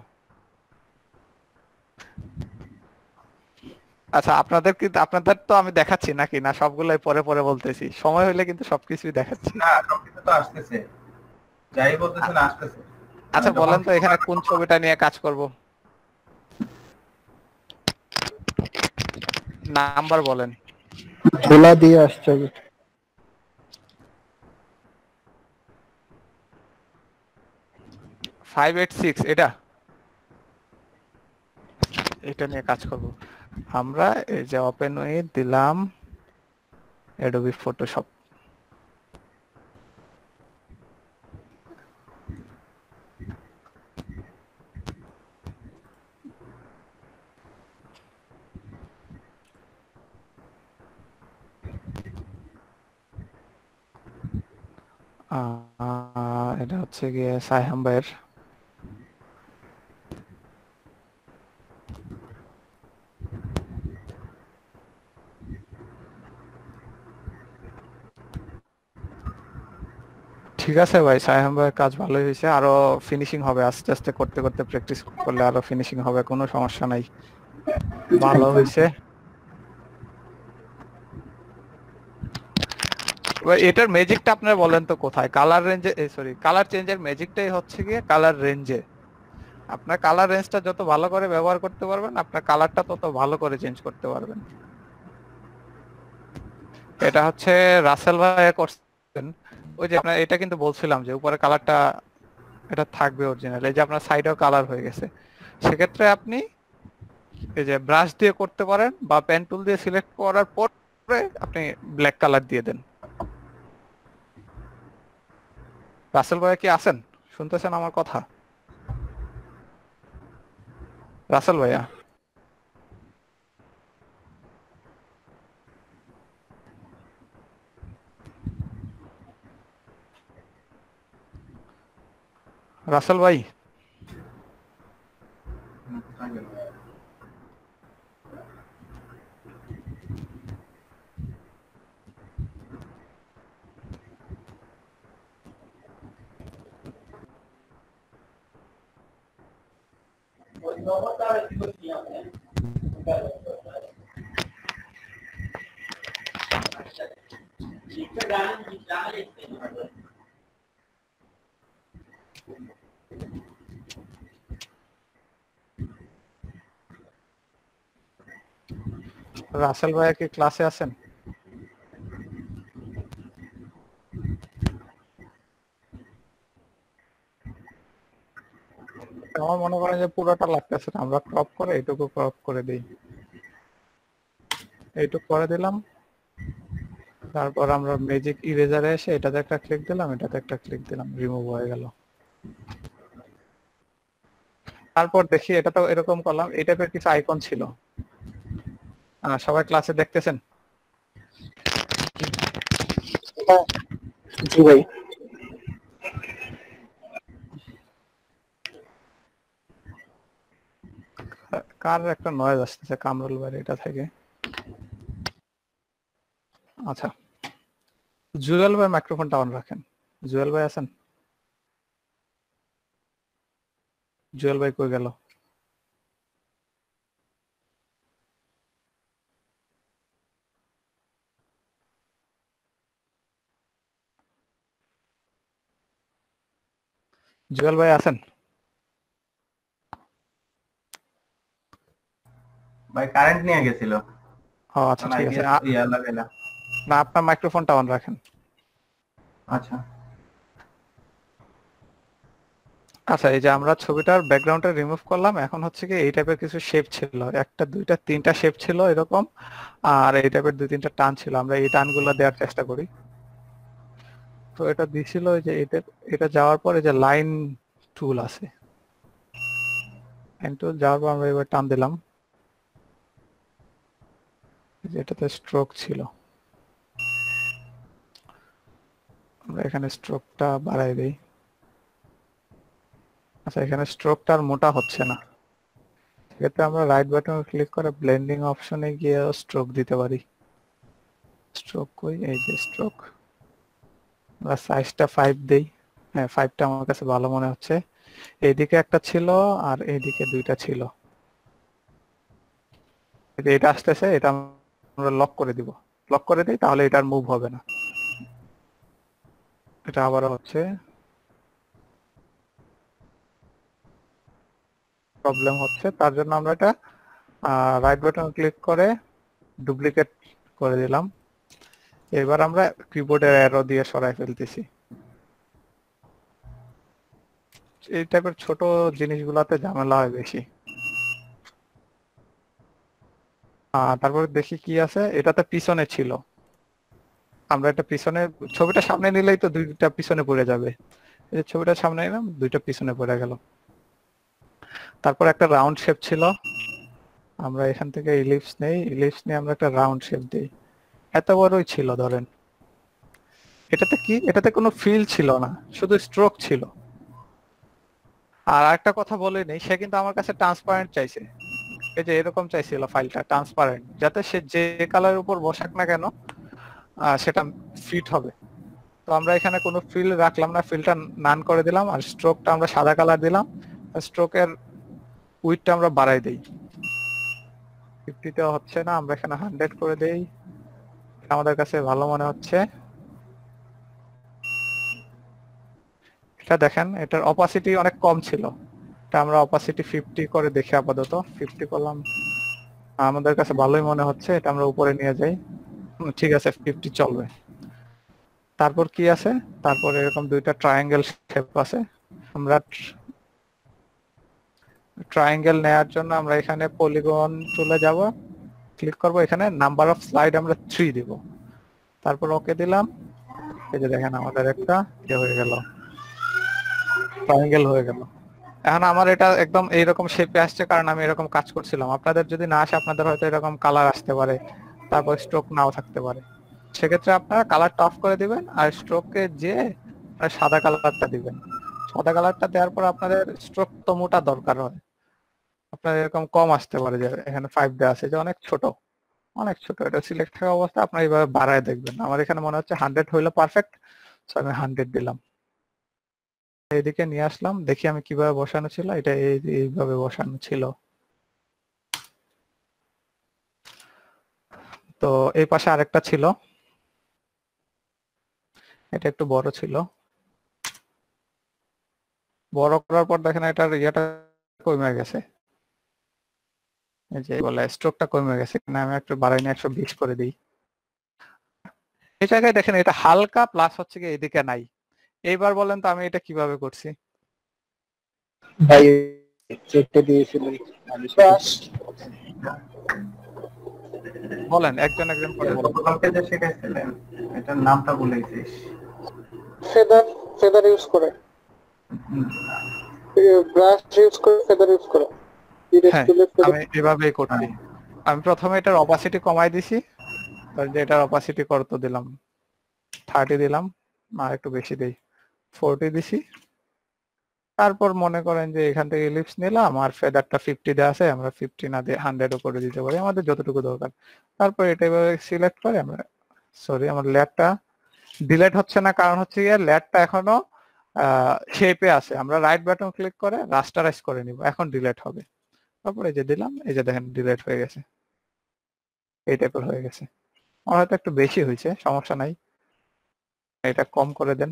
আচ্ছা, আপনাদের তো আমি দেখাচ্ছি নাকি না? সবগুলোই পরে পরে বলতেছি, সময় হইলে কিন্তু সবকিছুই দেখাচ্ছি। না, সবকিছু তো আসতেছে, যাই বলতেছেন আসতেছে। আচ্ছা বলেন তো এখানে কোন ছবিটা নিয়ে কাজ করব? নাম্বার বলেন। খোলা দিয়ে আসছে। 586 এটা নিয়ে কাজ করব আমরা। এই যে ওপেন উইথ দিলাম অ্যাডোবি ফটোশপ। এটা হচ্ছে গিয়ে সাইহাম ভাইয়ের। ঠিক আছে ভাই, সাইহাম ভাইয়ের কাজ ভালোই হয়েছে, আরো ফিনিশিং হবে আস্তে আস্তে করতে করতে, প্র্যাকটিস করলে আরো ফিনিশিং হবে, কোনো সমস্যা নাই। ভালো হয়েছে। এটার ম্যাজিকটা আপনারা বলেন তো কোথায়? কালার রেঞ্জে, সরি কালার চেঞ্জের ম্যাজিকটাই হচ্ছে গিয়ে কালার রেঞ্জে। আপনার কালার রেঞ্জটা যত ভালো করে ব্যবহার করতে পারবেন, আপনার কালারটা তত ভালো করে চেঞ্জ করতে পারবেন। এটা হচ্ছে রাসেল ভাই করছেন। ওই যে আপনার এটা কিন্তু বলছিলাম যে উপরে কালারটা এটা থাকবে অরিজিনাল। এই যে আপনার সাইডেও কালার হয়ে গেছে, সেক্ষেত্রে আপনি এই যে ব্রাশ দিয়ে করতে পারেন বা পেন টুল দিয়ে সিলেক্ট করার পরে আপনি ব্ল্যাক কালার দিয়ে দেন। রাসেল ভাই কি আছেন? শুনতেছেন আমার কথা? রাসেল ভাইয়া, রাসেল ভাই রাসেল ভাই কি ক্লাসে আছেন? আমার মনে করেন যে পুরোটা লাগতেছে না, আমরা ক্রপ করে এইটুকু ক্রপ করে দিই, এইটুকু করে দিলাম। তারপর আমরা ম্যাজিক ইরেজারে এসে এটাতে একটা ক্লিক দিলাম, এটাতে একটা ক্লিক দিলাম, রিমুভ হয়ে গেল। তারপর দেখি এটা তো এরকম করলাম, এই টাইপের কিছু আইকন ছিল, সবাই ক্লাসে দেখতেছেন? হ্যাঁ জি ভাই। কার একটা নয়েজ আসতেছে কামরুল ভাই এটা থেকে। আচ্ছা, জুয়েল ভাই মাইক্রোফোনটা অন রাখেন। জুয়েল ভাই আছেন? জুয়েল ভাই কই গেল? জুয়েল ভাই আছেন? ভাই কারেন্ট নিয়ে গেছিল। ও আচ্ছা ঠিক আছে। লাগাইলা। না, আপনার মাইক্রোফোনটা অন রাখেন। আচ্ছা আচ্ছা, এই যে আমরা ছবিটার ব্যাকগ্রাউন্ডটা রিমুভ করলাম, এখন হচ্ছে কি এই টাইপের কিছু শেপ ছিল, একটা দুইটা তিনটা শেপ ছিল এরকম, আর এই টাইপের দুই তিনটা টান ছিল, আমরা এই টানগুলো দেওয়ার চেষ্টা করি। তো এটা দিছিল যে এটা যাওয়ার পরে যে লাইন টুল আছে, লাইন টুল যাওয়ার পর আমরা এবার টান দিলাম, যেটাতে স্ট্রোক ছিল আমরা এখানে স্ট্রোকটা বাড়াই দিই। আচ্ছা, এখানে স্ট্রোকটা আর মোটা হচ্ছে না, সেক্ষেত্রে আমরা রাইট বাটন ক্লিক করে ব্লেন্ডিং অপশনে গিয়ে স্ট্রোক দিতে পারি। স্ট্রোক কই, এই যে স্ট্রোক, আমরা সাইজটা 5 দেই। হ্যাঁ, 5টা আমার কাছে ভালো মনে হচ্ছে। এইদিকে একটা ছিল আর এইদিকে দুইটা ছিল, এটা আসতেছে, এটা আমরা লক করে দিব, লক করে দিই, তাহলে এটা আর মুভ হবে না। এটা আবারও হচ্ছে, প্রবলেম হচ্ছে, তার জন্য আমরা এটা রাইট বাটন ক্লিক করে ডুপ্লিকেট করে দিলাম। এবার আমরা কিবোর্ডের অ্যারো দিয়ে সরাই ফেলতেছি। এই টাইপের ছোট জিনিসগুলোতে ঝামেলা হয় বেশি। তারপরে দেখি কি আছে, এটাতে পিছনে ছিল, আমরা এটা পিছনে, ছবিটা সামনে নিলেই তো দুইটা পিছনে পড়ে যাবে, এই যে ছবিটা সামনে নিলাম, দুইটা পিছনে পড়ে গেল। তারপর একটা রাউন্ড শেপ ছিল, আমরা এখান থেকে ইলিপস নেই, ইলিপস নিয়ে আমরা একটা রাউন্ড শেপ দিই, এত বড়ই ছিল ধরেন। এটাতে কি, এটাতে কোনো ফিল ছিল না, শুধু স্ট্রোক ছিল। আর একটা কথা বলে নেই, সে কিন্তু আমার কাছে ট্রান্সপারেন্ট চাইছে, এই যে এরকম চাইছিল ফাইলটা ট্রান্সপারেন্ট, যাতে সে যে কালারের উপর বসাক না কেন সেটা ফিট হবে। তো আমরা এখানে কোনো ফিল রাখলাম না, ফিলটা নান করে দিলাম, আর স্ট্রোকটা আমরা সাদা কালার দিলাম, স্ট্রোকের উইডটা আমরা বাড়াই দেই, 50তে হচ্ছে না, আমরা এখানে 100 করে দেই, আমাদের কাছে ভালো মনে হচ্ছে। এটা দেখেন, এটার অপাসিটি অনেক কম ছিল, এটা আমরা অপাসিটি 50 করে দেখি, আপাতত 50 করলাম, আমাদের কাছে ভালোই মনে হচ্ছে, এটা আমরা উপরে নিয়ে যাই, ঠিক আছে 50 চলবে। তারপর কি আছে, তারপর এরকম দুইটা ট্রায়াঙ্গেল শেপ আছে, আমরা ট্রায়াঙ্গেল নেয়ার জন্য আমরা এখানে পলিগন টুলে যাব, ক্লিক করব, এখানে নাম্বার অফ স্লাইড আমরা 3 দিব, তারপর ওকে দিলাম। এই যে দেখেন আমাদের একটা হয়ে গেল, ট্রায়াঙ্গেল হয়ে গেল। এখন আমার এটা একদম এইরকম শেপে আসছে, কারণ আমি এরকম কাজ করছিলাম। আপনাদের যদি না আসে, আপনাদের হয়তো এরকম কালার আসতে পারে, তারপর স্ট্রোক নাও থাকতে পারে, সেক্ষেত্রে আপনারা কালারটা অফ করে দিবেন, আর স্ট্রোকে যে সাদা কালারটা দিবেন। সাদা কালারটা দেওয়ার পর আপনাদের স্ট্রোক তো মোটা দরকার হয়, আপনার এরকম কম আসতে পারে, যে এখানে 5 দেওয়া আছে, যে অনেক ছোট, অনেক ছোট, এটা সিলেক্ট থাকা অবস্থা আপনার এইভাবে বাড়ায় দেখবেন। আমার এখানে মনে হচ্ছে 100 হইলে পারফেক্ট, আমি 100 দিলাম। এইদিকে নিয়ে আসলাম, দেখি আমি কিভাবে বসানো ছিল, এটা এইভাবে বসানো ছিল। তো এই পাশে আরেকটা ছিল, এটা একটু বড় ছিল, বড় করার পর দেখেন এটার ইয়েটা কমে গেছে, এই যে বলে স্ট্রোকটা কমে গেছে, না আমি একটু বাড়াই নিয়ে 120 করে দিই। এই জায়গায় দেখেন এটা হালকা প্লাস হচ্ছে কি এদিকে নাই। এইবার বলেন তো আমি এটা কিভাবে করছি? ভাই চেকটা দিয়েছিলেন বলেন একজন একজন করে বলেন। প্রথমকে যে শিখাইছিলেন এটার নামটা ভুলে গেছিস। ফেদার ইউজ করে, ব্রাশ ইউজ করে, ফেদার ইউজ করে। হ্যাঁ আমি এভাবেই করছি। আমি প্রথমে এটার অপাসিটি কমাই দিছি, তার যে এটার অপাসিটি কত দিলাম 30 দিলাম, আর একটু বেশি দেই 40 দিছি। তারপর মনে করেন যে এখান থেকে ইলিপস নিলাম আর ফেদারটা 50 দেওয়া আছে, আমরা 50 না দিয়ে 100 করে দিতে পারি আমাদের যতটুকু দরকার। তারপর এটা এভাবে সিলেক্ট করে আমরা, সরি আমার লেয়ারটা ডিলিট হচ্ছে না, কারণ হচ্ছে গিয়ে লেয়ারটা এখনো শেপে আছে। আমরা রাইট বাটন ক্লিক করে রাস্টারাইজ করে নিব, এখন ডিলিট হবে। তারপরে এই যে দিলাম, এই যে দেখেন ডিলিট হয়ে গেছে, এই টাইপের হয়ে গেছে। আমার হয়তো একটু বেশি হয়েছে, সমস্যা নাই, এটা কম করে দেন।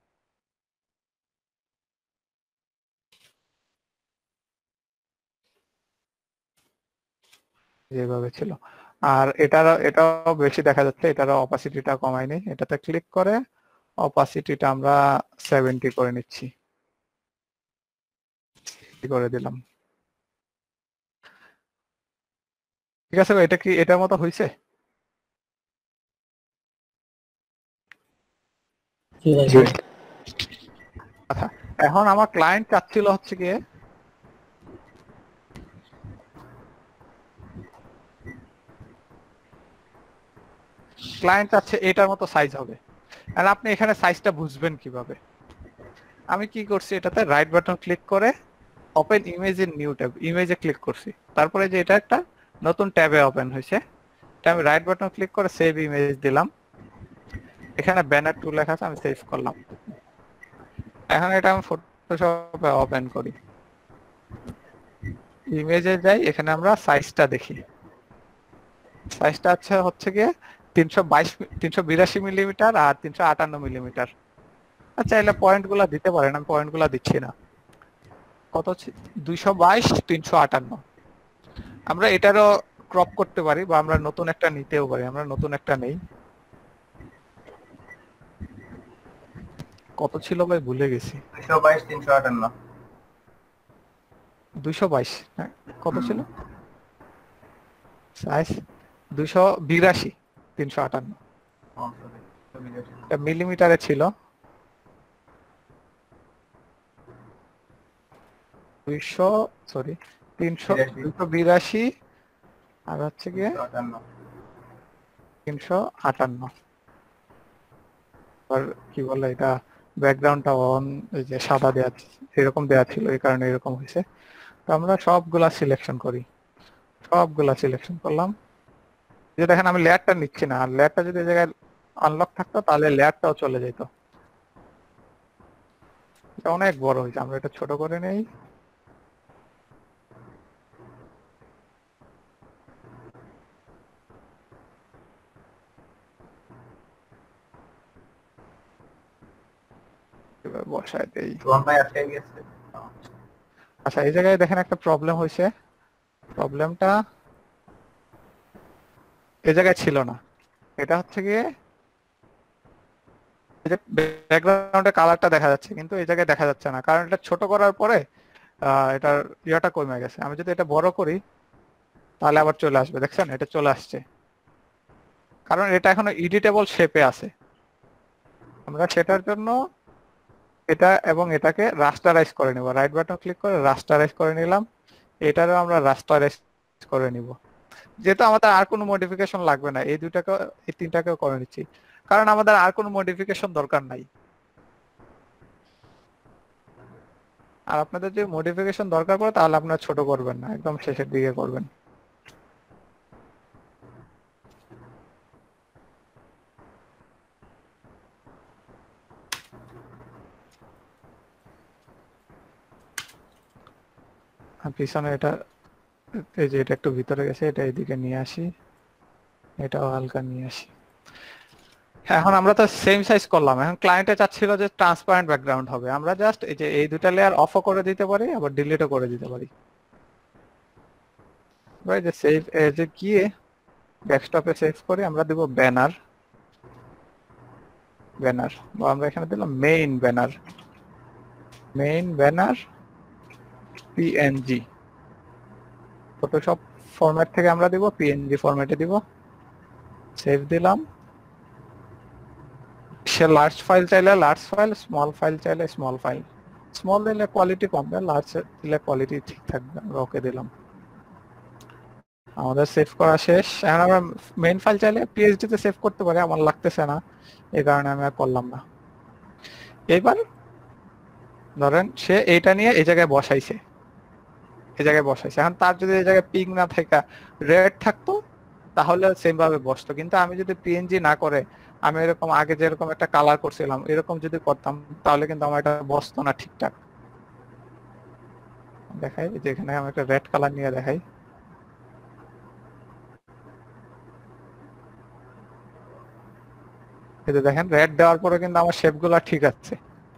যেভাবে ছিল। আর এটাও বেশি দেখা যাচ্ছে, এটারও অপাসিটিটা কমাই নেই। এটাতে ক্লিক করে অপাসিটিটা আমরা 70 করে নিচ্ছি, করে দিলাম। ঠিক আছে, এটা কি এটার মতো হয়েছে? আচ্ছা, এখন আমার ক্লায়েন্ট চাচ্ছিল হচ্ছে গিয়ে ক্লায়েন্ট চাচ্ছে এটার মতো সাইজ হবে। আর আপনি এখানে সাইজটা বুঝবেন কিভাবে? আমি কি করছি, এটাতে রাইট বাটন ক্লিক করে open image in new tab, ইমেজে ক্লিক করছি। তারপরে যে এটা একটা নতুন ট্যাবে ওপেন হয়েছে, এটা আমি রাইট বাটন ক্লিক করে সেভ ইমেজ দিলাম। এখানে ব্যানার টুল লেখা আছে, আমি সেভ করলাম। এখন এটা আমি ফটোশপে ওপেন করি, ইমেজে যাই, এখানে আমরা সাইজটা দেখি। সাইজটা হচ্ছে গিয়ে 382 মিলিমিটার আর 358 মিলিমিটার। আচ্ছা, এলে পয়েন্ট গুলা দিতে পারেন, আমি পয়েন্ট গুলা দিচ্ছি না। কত 222 358। আমরা এটারও ক্রপ করতে পারি বা আমরা নতুন একটা নিতেও পারি। আমরা নতুন একটা নেই। কত ছিল ভাই ভুলে গেছি। 222 358। 222, হ্যাঁ কত ছিল সাইজ? 282 358। এটা মিলিমিটারে ছিল। 382 আর হচ্ছে গিয়ে 358। আর কি বলে এটা ব্যাকগ্রাউন্ডটা অন, এই যে সাদা দেয়া এরকম দেয়া ছিল, এই কারণে এরকম হয়েছে। তো আমরা সবগুলা সিলেকশন করি, সবগুলা সিলেকশন করলাম। যে দেখেন আমি লেয়ারটা নিচ্ছি না, আর লেয়ারটা যদি এই জায়গায় আনলক থাকতো তাহলে লেয়ারটাও চলে যেত। এটা অনেক বড় হয়েছে, আমরা এটা ছোট করে নেই। বসায় দেই। আচ্ছা, এই জায়গায় দেখেন একটা প্রবলেম হয়েছে। প্রবলেমটা এই জায়গায় ছিল না। এটা হচ্ছে গিয়ে ব্যাকগ্রাউন্ডে কালারটা দেখা যাচ্ছে, কিন্তু এই জায়গায় দেখা যাচ্ছে না, কারণ এটা ছোট করার পরে এটার ইয়াটা কমে গেছে। আমি যদি এটা বড় করি তাহলে আবার চলে আসবে, দেখছেন এটা চলে আসছে, কারণ এটা এখনো এডিটেবল শেপে আছে। আমরা সেটার জন্য এটা এবং এটাকে রাস্টারাইজ করে নিব। রাইট বাটন ক্লিক করে রাস্টারাইজ করে নিলাম, এটারও আমরা রাস্টারাইজ করে নিব। যেহেতু আমাদের আর কোনো মডিফিকেশন লাগবে না, এই দুটাকে এই তিনটাকেও করে নিচ্ছি, কারণ আমাদের আর কোনো মডিফিকেশন দরকার নাই। আর আপনাদের যে মডিফিকেশন দরকার পড়ে তাহলে আপনারা ছোট করবেন না, একদম শেষের দিকে করবেন। পিছনে এটা, এই যে এটা একটু ভিতরে গেছে, এটা এদিকে নিয়ে আসি, এটাও হালকা নিয়ে আসি। এখন আমরা তো সেম সাইজ করলাম। এখন ক্লায়েন্টে চাচ্ছিল যে ট্রান্সপারেন্ট ব্যাকগ্রাউন্ড হবে, আমরা জাস্ট এই যে এই দুটা লেয়ার অফও করে দিতে পারি, আবার ডিলিটও করে দিতে পারি। ভাই যে সেভ যে গিয়ে ডেস্কটপে সেভ করে আমরা দেব ব্যানার, বা আমরা এখানে দিলাম main banner PNG. Photoshop format থেকে আমরা দিব পিএনজি ফরম্যাটে দিব, সেভ দিলাম। সে লার্জ ফাইল চাইলে লার্জ ফাইল, স্মল ফাইল চাইলে স্মল ফাইল। স্মল দিলে কোয়ালিটি কমবে, লার্জ দিলে কোয়ালিটি ঠিক থাকবে। আমরা ওকে দিলাম। আমাদের সেভ করা শেষ। এখন আমরা মেইন ফাইল চাইলে পিএইচডি তে সেভ করতে পারি, আমার লাগতেছে না, এই কারণে আমি আর করলাম না। এবার ধরেন সে এইটা নিয়ে এই জায়গায় বসাইছে, এখন তার যদি এই জায়গায় পিং না থাকা রেড থাকতো তাহলে সেম ভাবে বসতো। কিন্তু আমি যদি পিএনজি না করে আমি এরকম আগে যেরকম একটা কালার করছিলাম এরকম যদি করতাম তাহলে কিন্তু আমার এটা বসতো না ঠিকঠাক। দেখাই যে এখানে আমি একটা রেড কালার নিয়ে দেখাই। এই যে দেখেন রেড দেওয়ার পরে কিন্তু আমার শেপগুলো ঠিক আছে।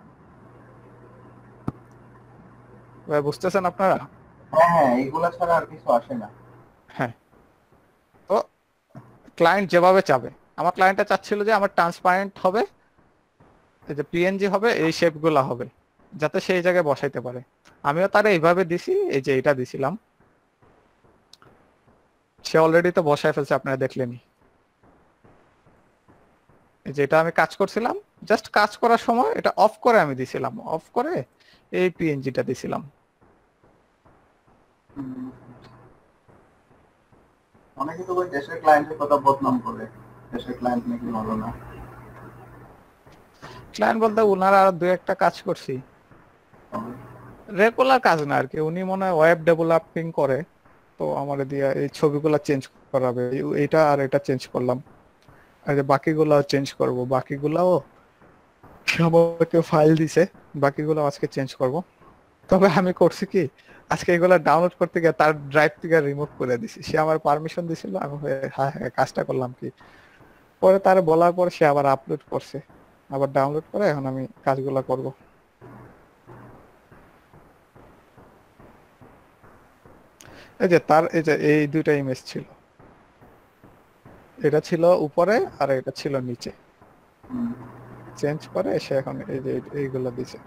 বুঝতেছেন আপনারা? হ্যাঁ, এগুলা ছাড়া আর কিছু আসে না। হ্যাঁ, তো ক্লায়েন্ট যেভাবে চাবে, আমার ক্লায়েন্টটা চাচ্ছিল যে আমার ট্রান্সপারেন্ট হবে, এই যে পিএনজি হবে, এই শেপগুলো হবে, যাতে সেই জায়গায় বসাইতে পারে। আমিও তারা এইভাবে দিছি, এই যে এটা দিছিলাম, সে অলরেডি তো বসায় ফেলছে, আপনারা দেখলেনি। এই যে এটা আমি কাজ করছিলাম, জাস্ট কাজ করার সময় এটা অফ করে আমি দিছিলাম, অফ করে এই পিএনজিটা দিছিলাম। অনেকে তো ওই দেশের ক্লায়েন্টের কথা বদনাম করে, দেশের ক্লায়েন্ট নাকি ভালো না। ক্লায়েন্ট বলতে ওনারা আর দুই একটা কাজ করছি, রেগুলার কাজ না আর কি। উনি মনে হয় ওয়েব ডেভেলপিং করে, তো আমার দিয়ে এই ছবিগুলো চেঞ্জ করাবে, এইটা আর এটা চেঞ্জ করলাম, আর যে বাকিগুলাও চেঞ্জ করব, বাকিগুলাও আমাকে ফাইল দিছে, বাকিগুলো আজকে চেঞ্জ করব। তবে আমি করছি কি, আজকে এগুলা ডাউনলোড করতে গিয়ে তার ড্রাইভ থেকে রিমুভ করে দিছি। সে আমার পারমিশন দিছিল, আমি হ্যাঁ কাজটা করলাম কি, পরে তার বলার পর সে আবার আপলোড করছে, আবার ডাউনলোড করে এখন আমি কাজগুলো করব। এই যে তার এই যে এই দুইটা ইমেজ ছিল, এটা ছিল উপরে আর এটা ছিল নিচে, চেঞ্জ করে সে এখন এই যে এইগুলো দিছে।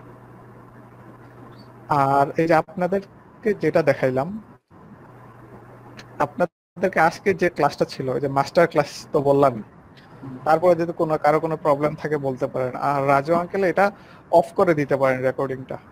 আর এই যে আপনাদেরকে যেটা দেখাইলাম, আপনাদেরকে আজকে যে ক্লাসটা ছিল, ওই যে মাস্টার ক্লাস তো বললামই, তারপরে যদি কারো কোনো প্রবলেম থাকে বলতে পারেন। আর রাজু আঙ্কেল এটা অফ করে দিতে পারেন রেকর্ডিংটা।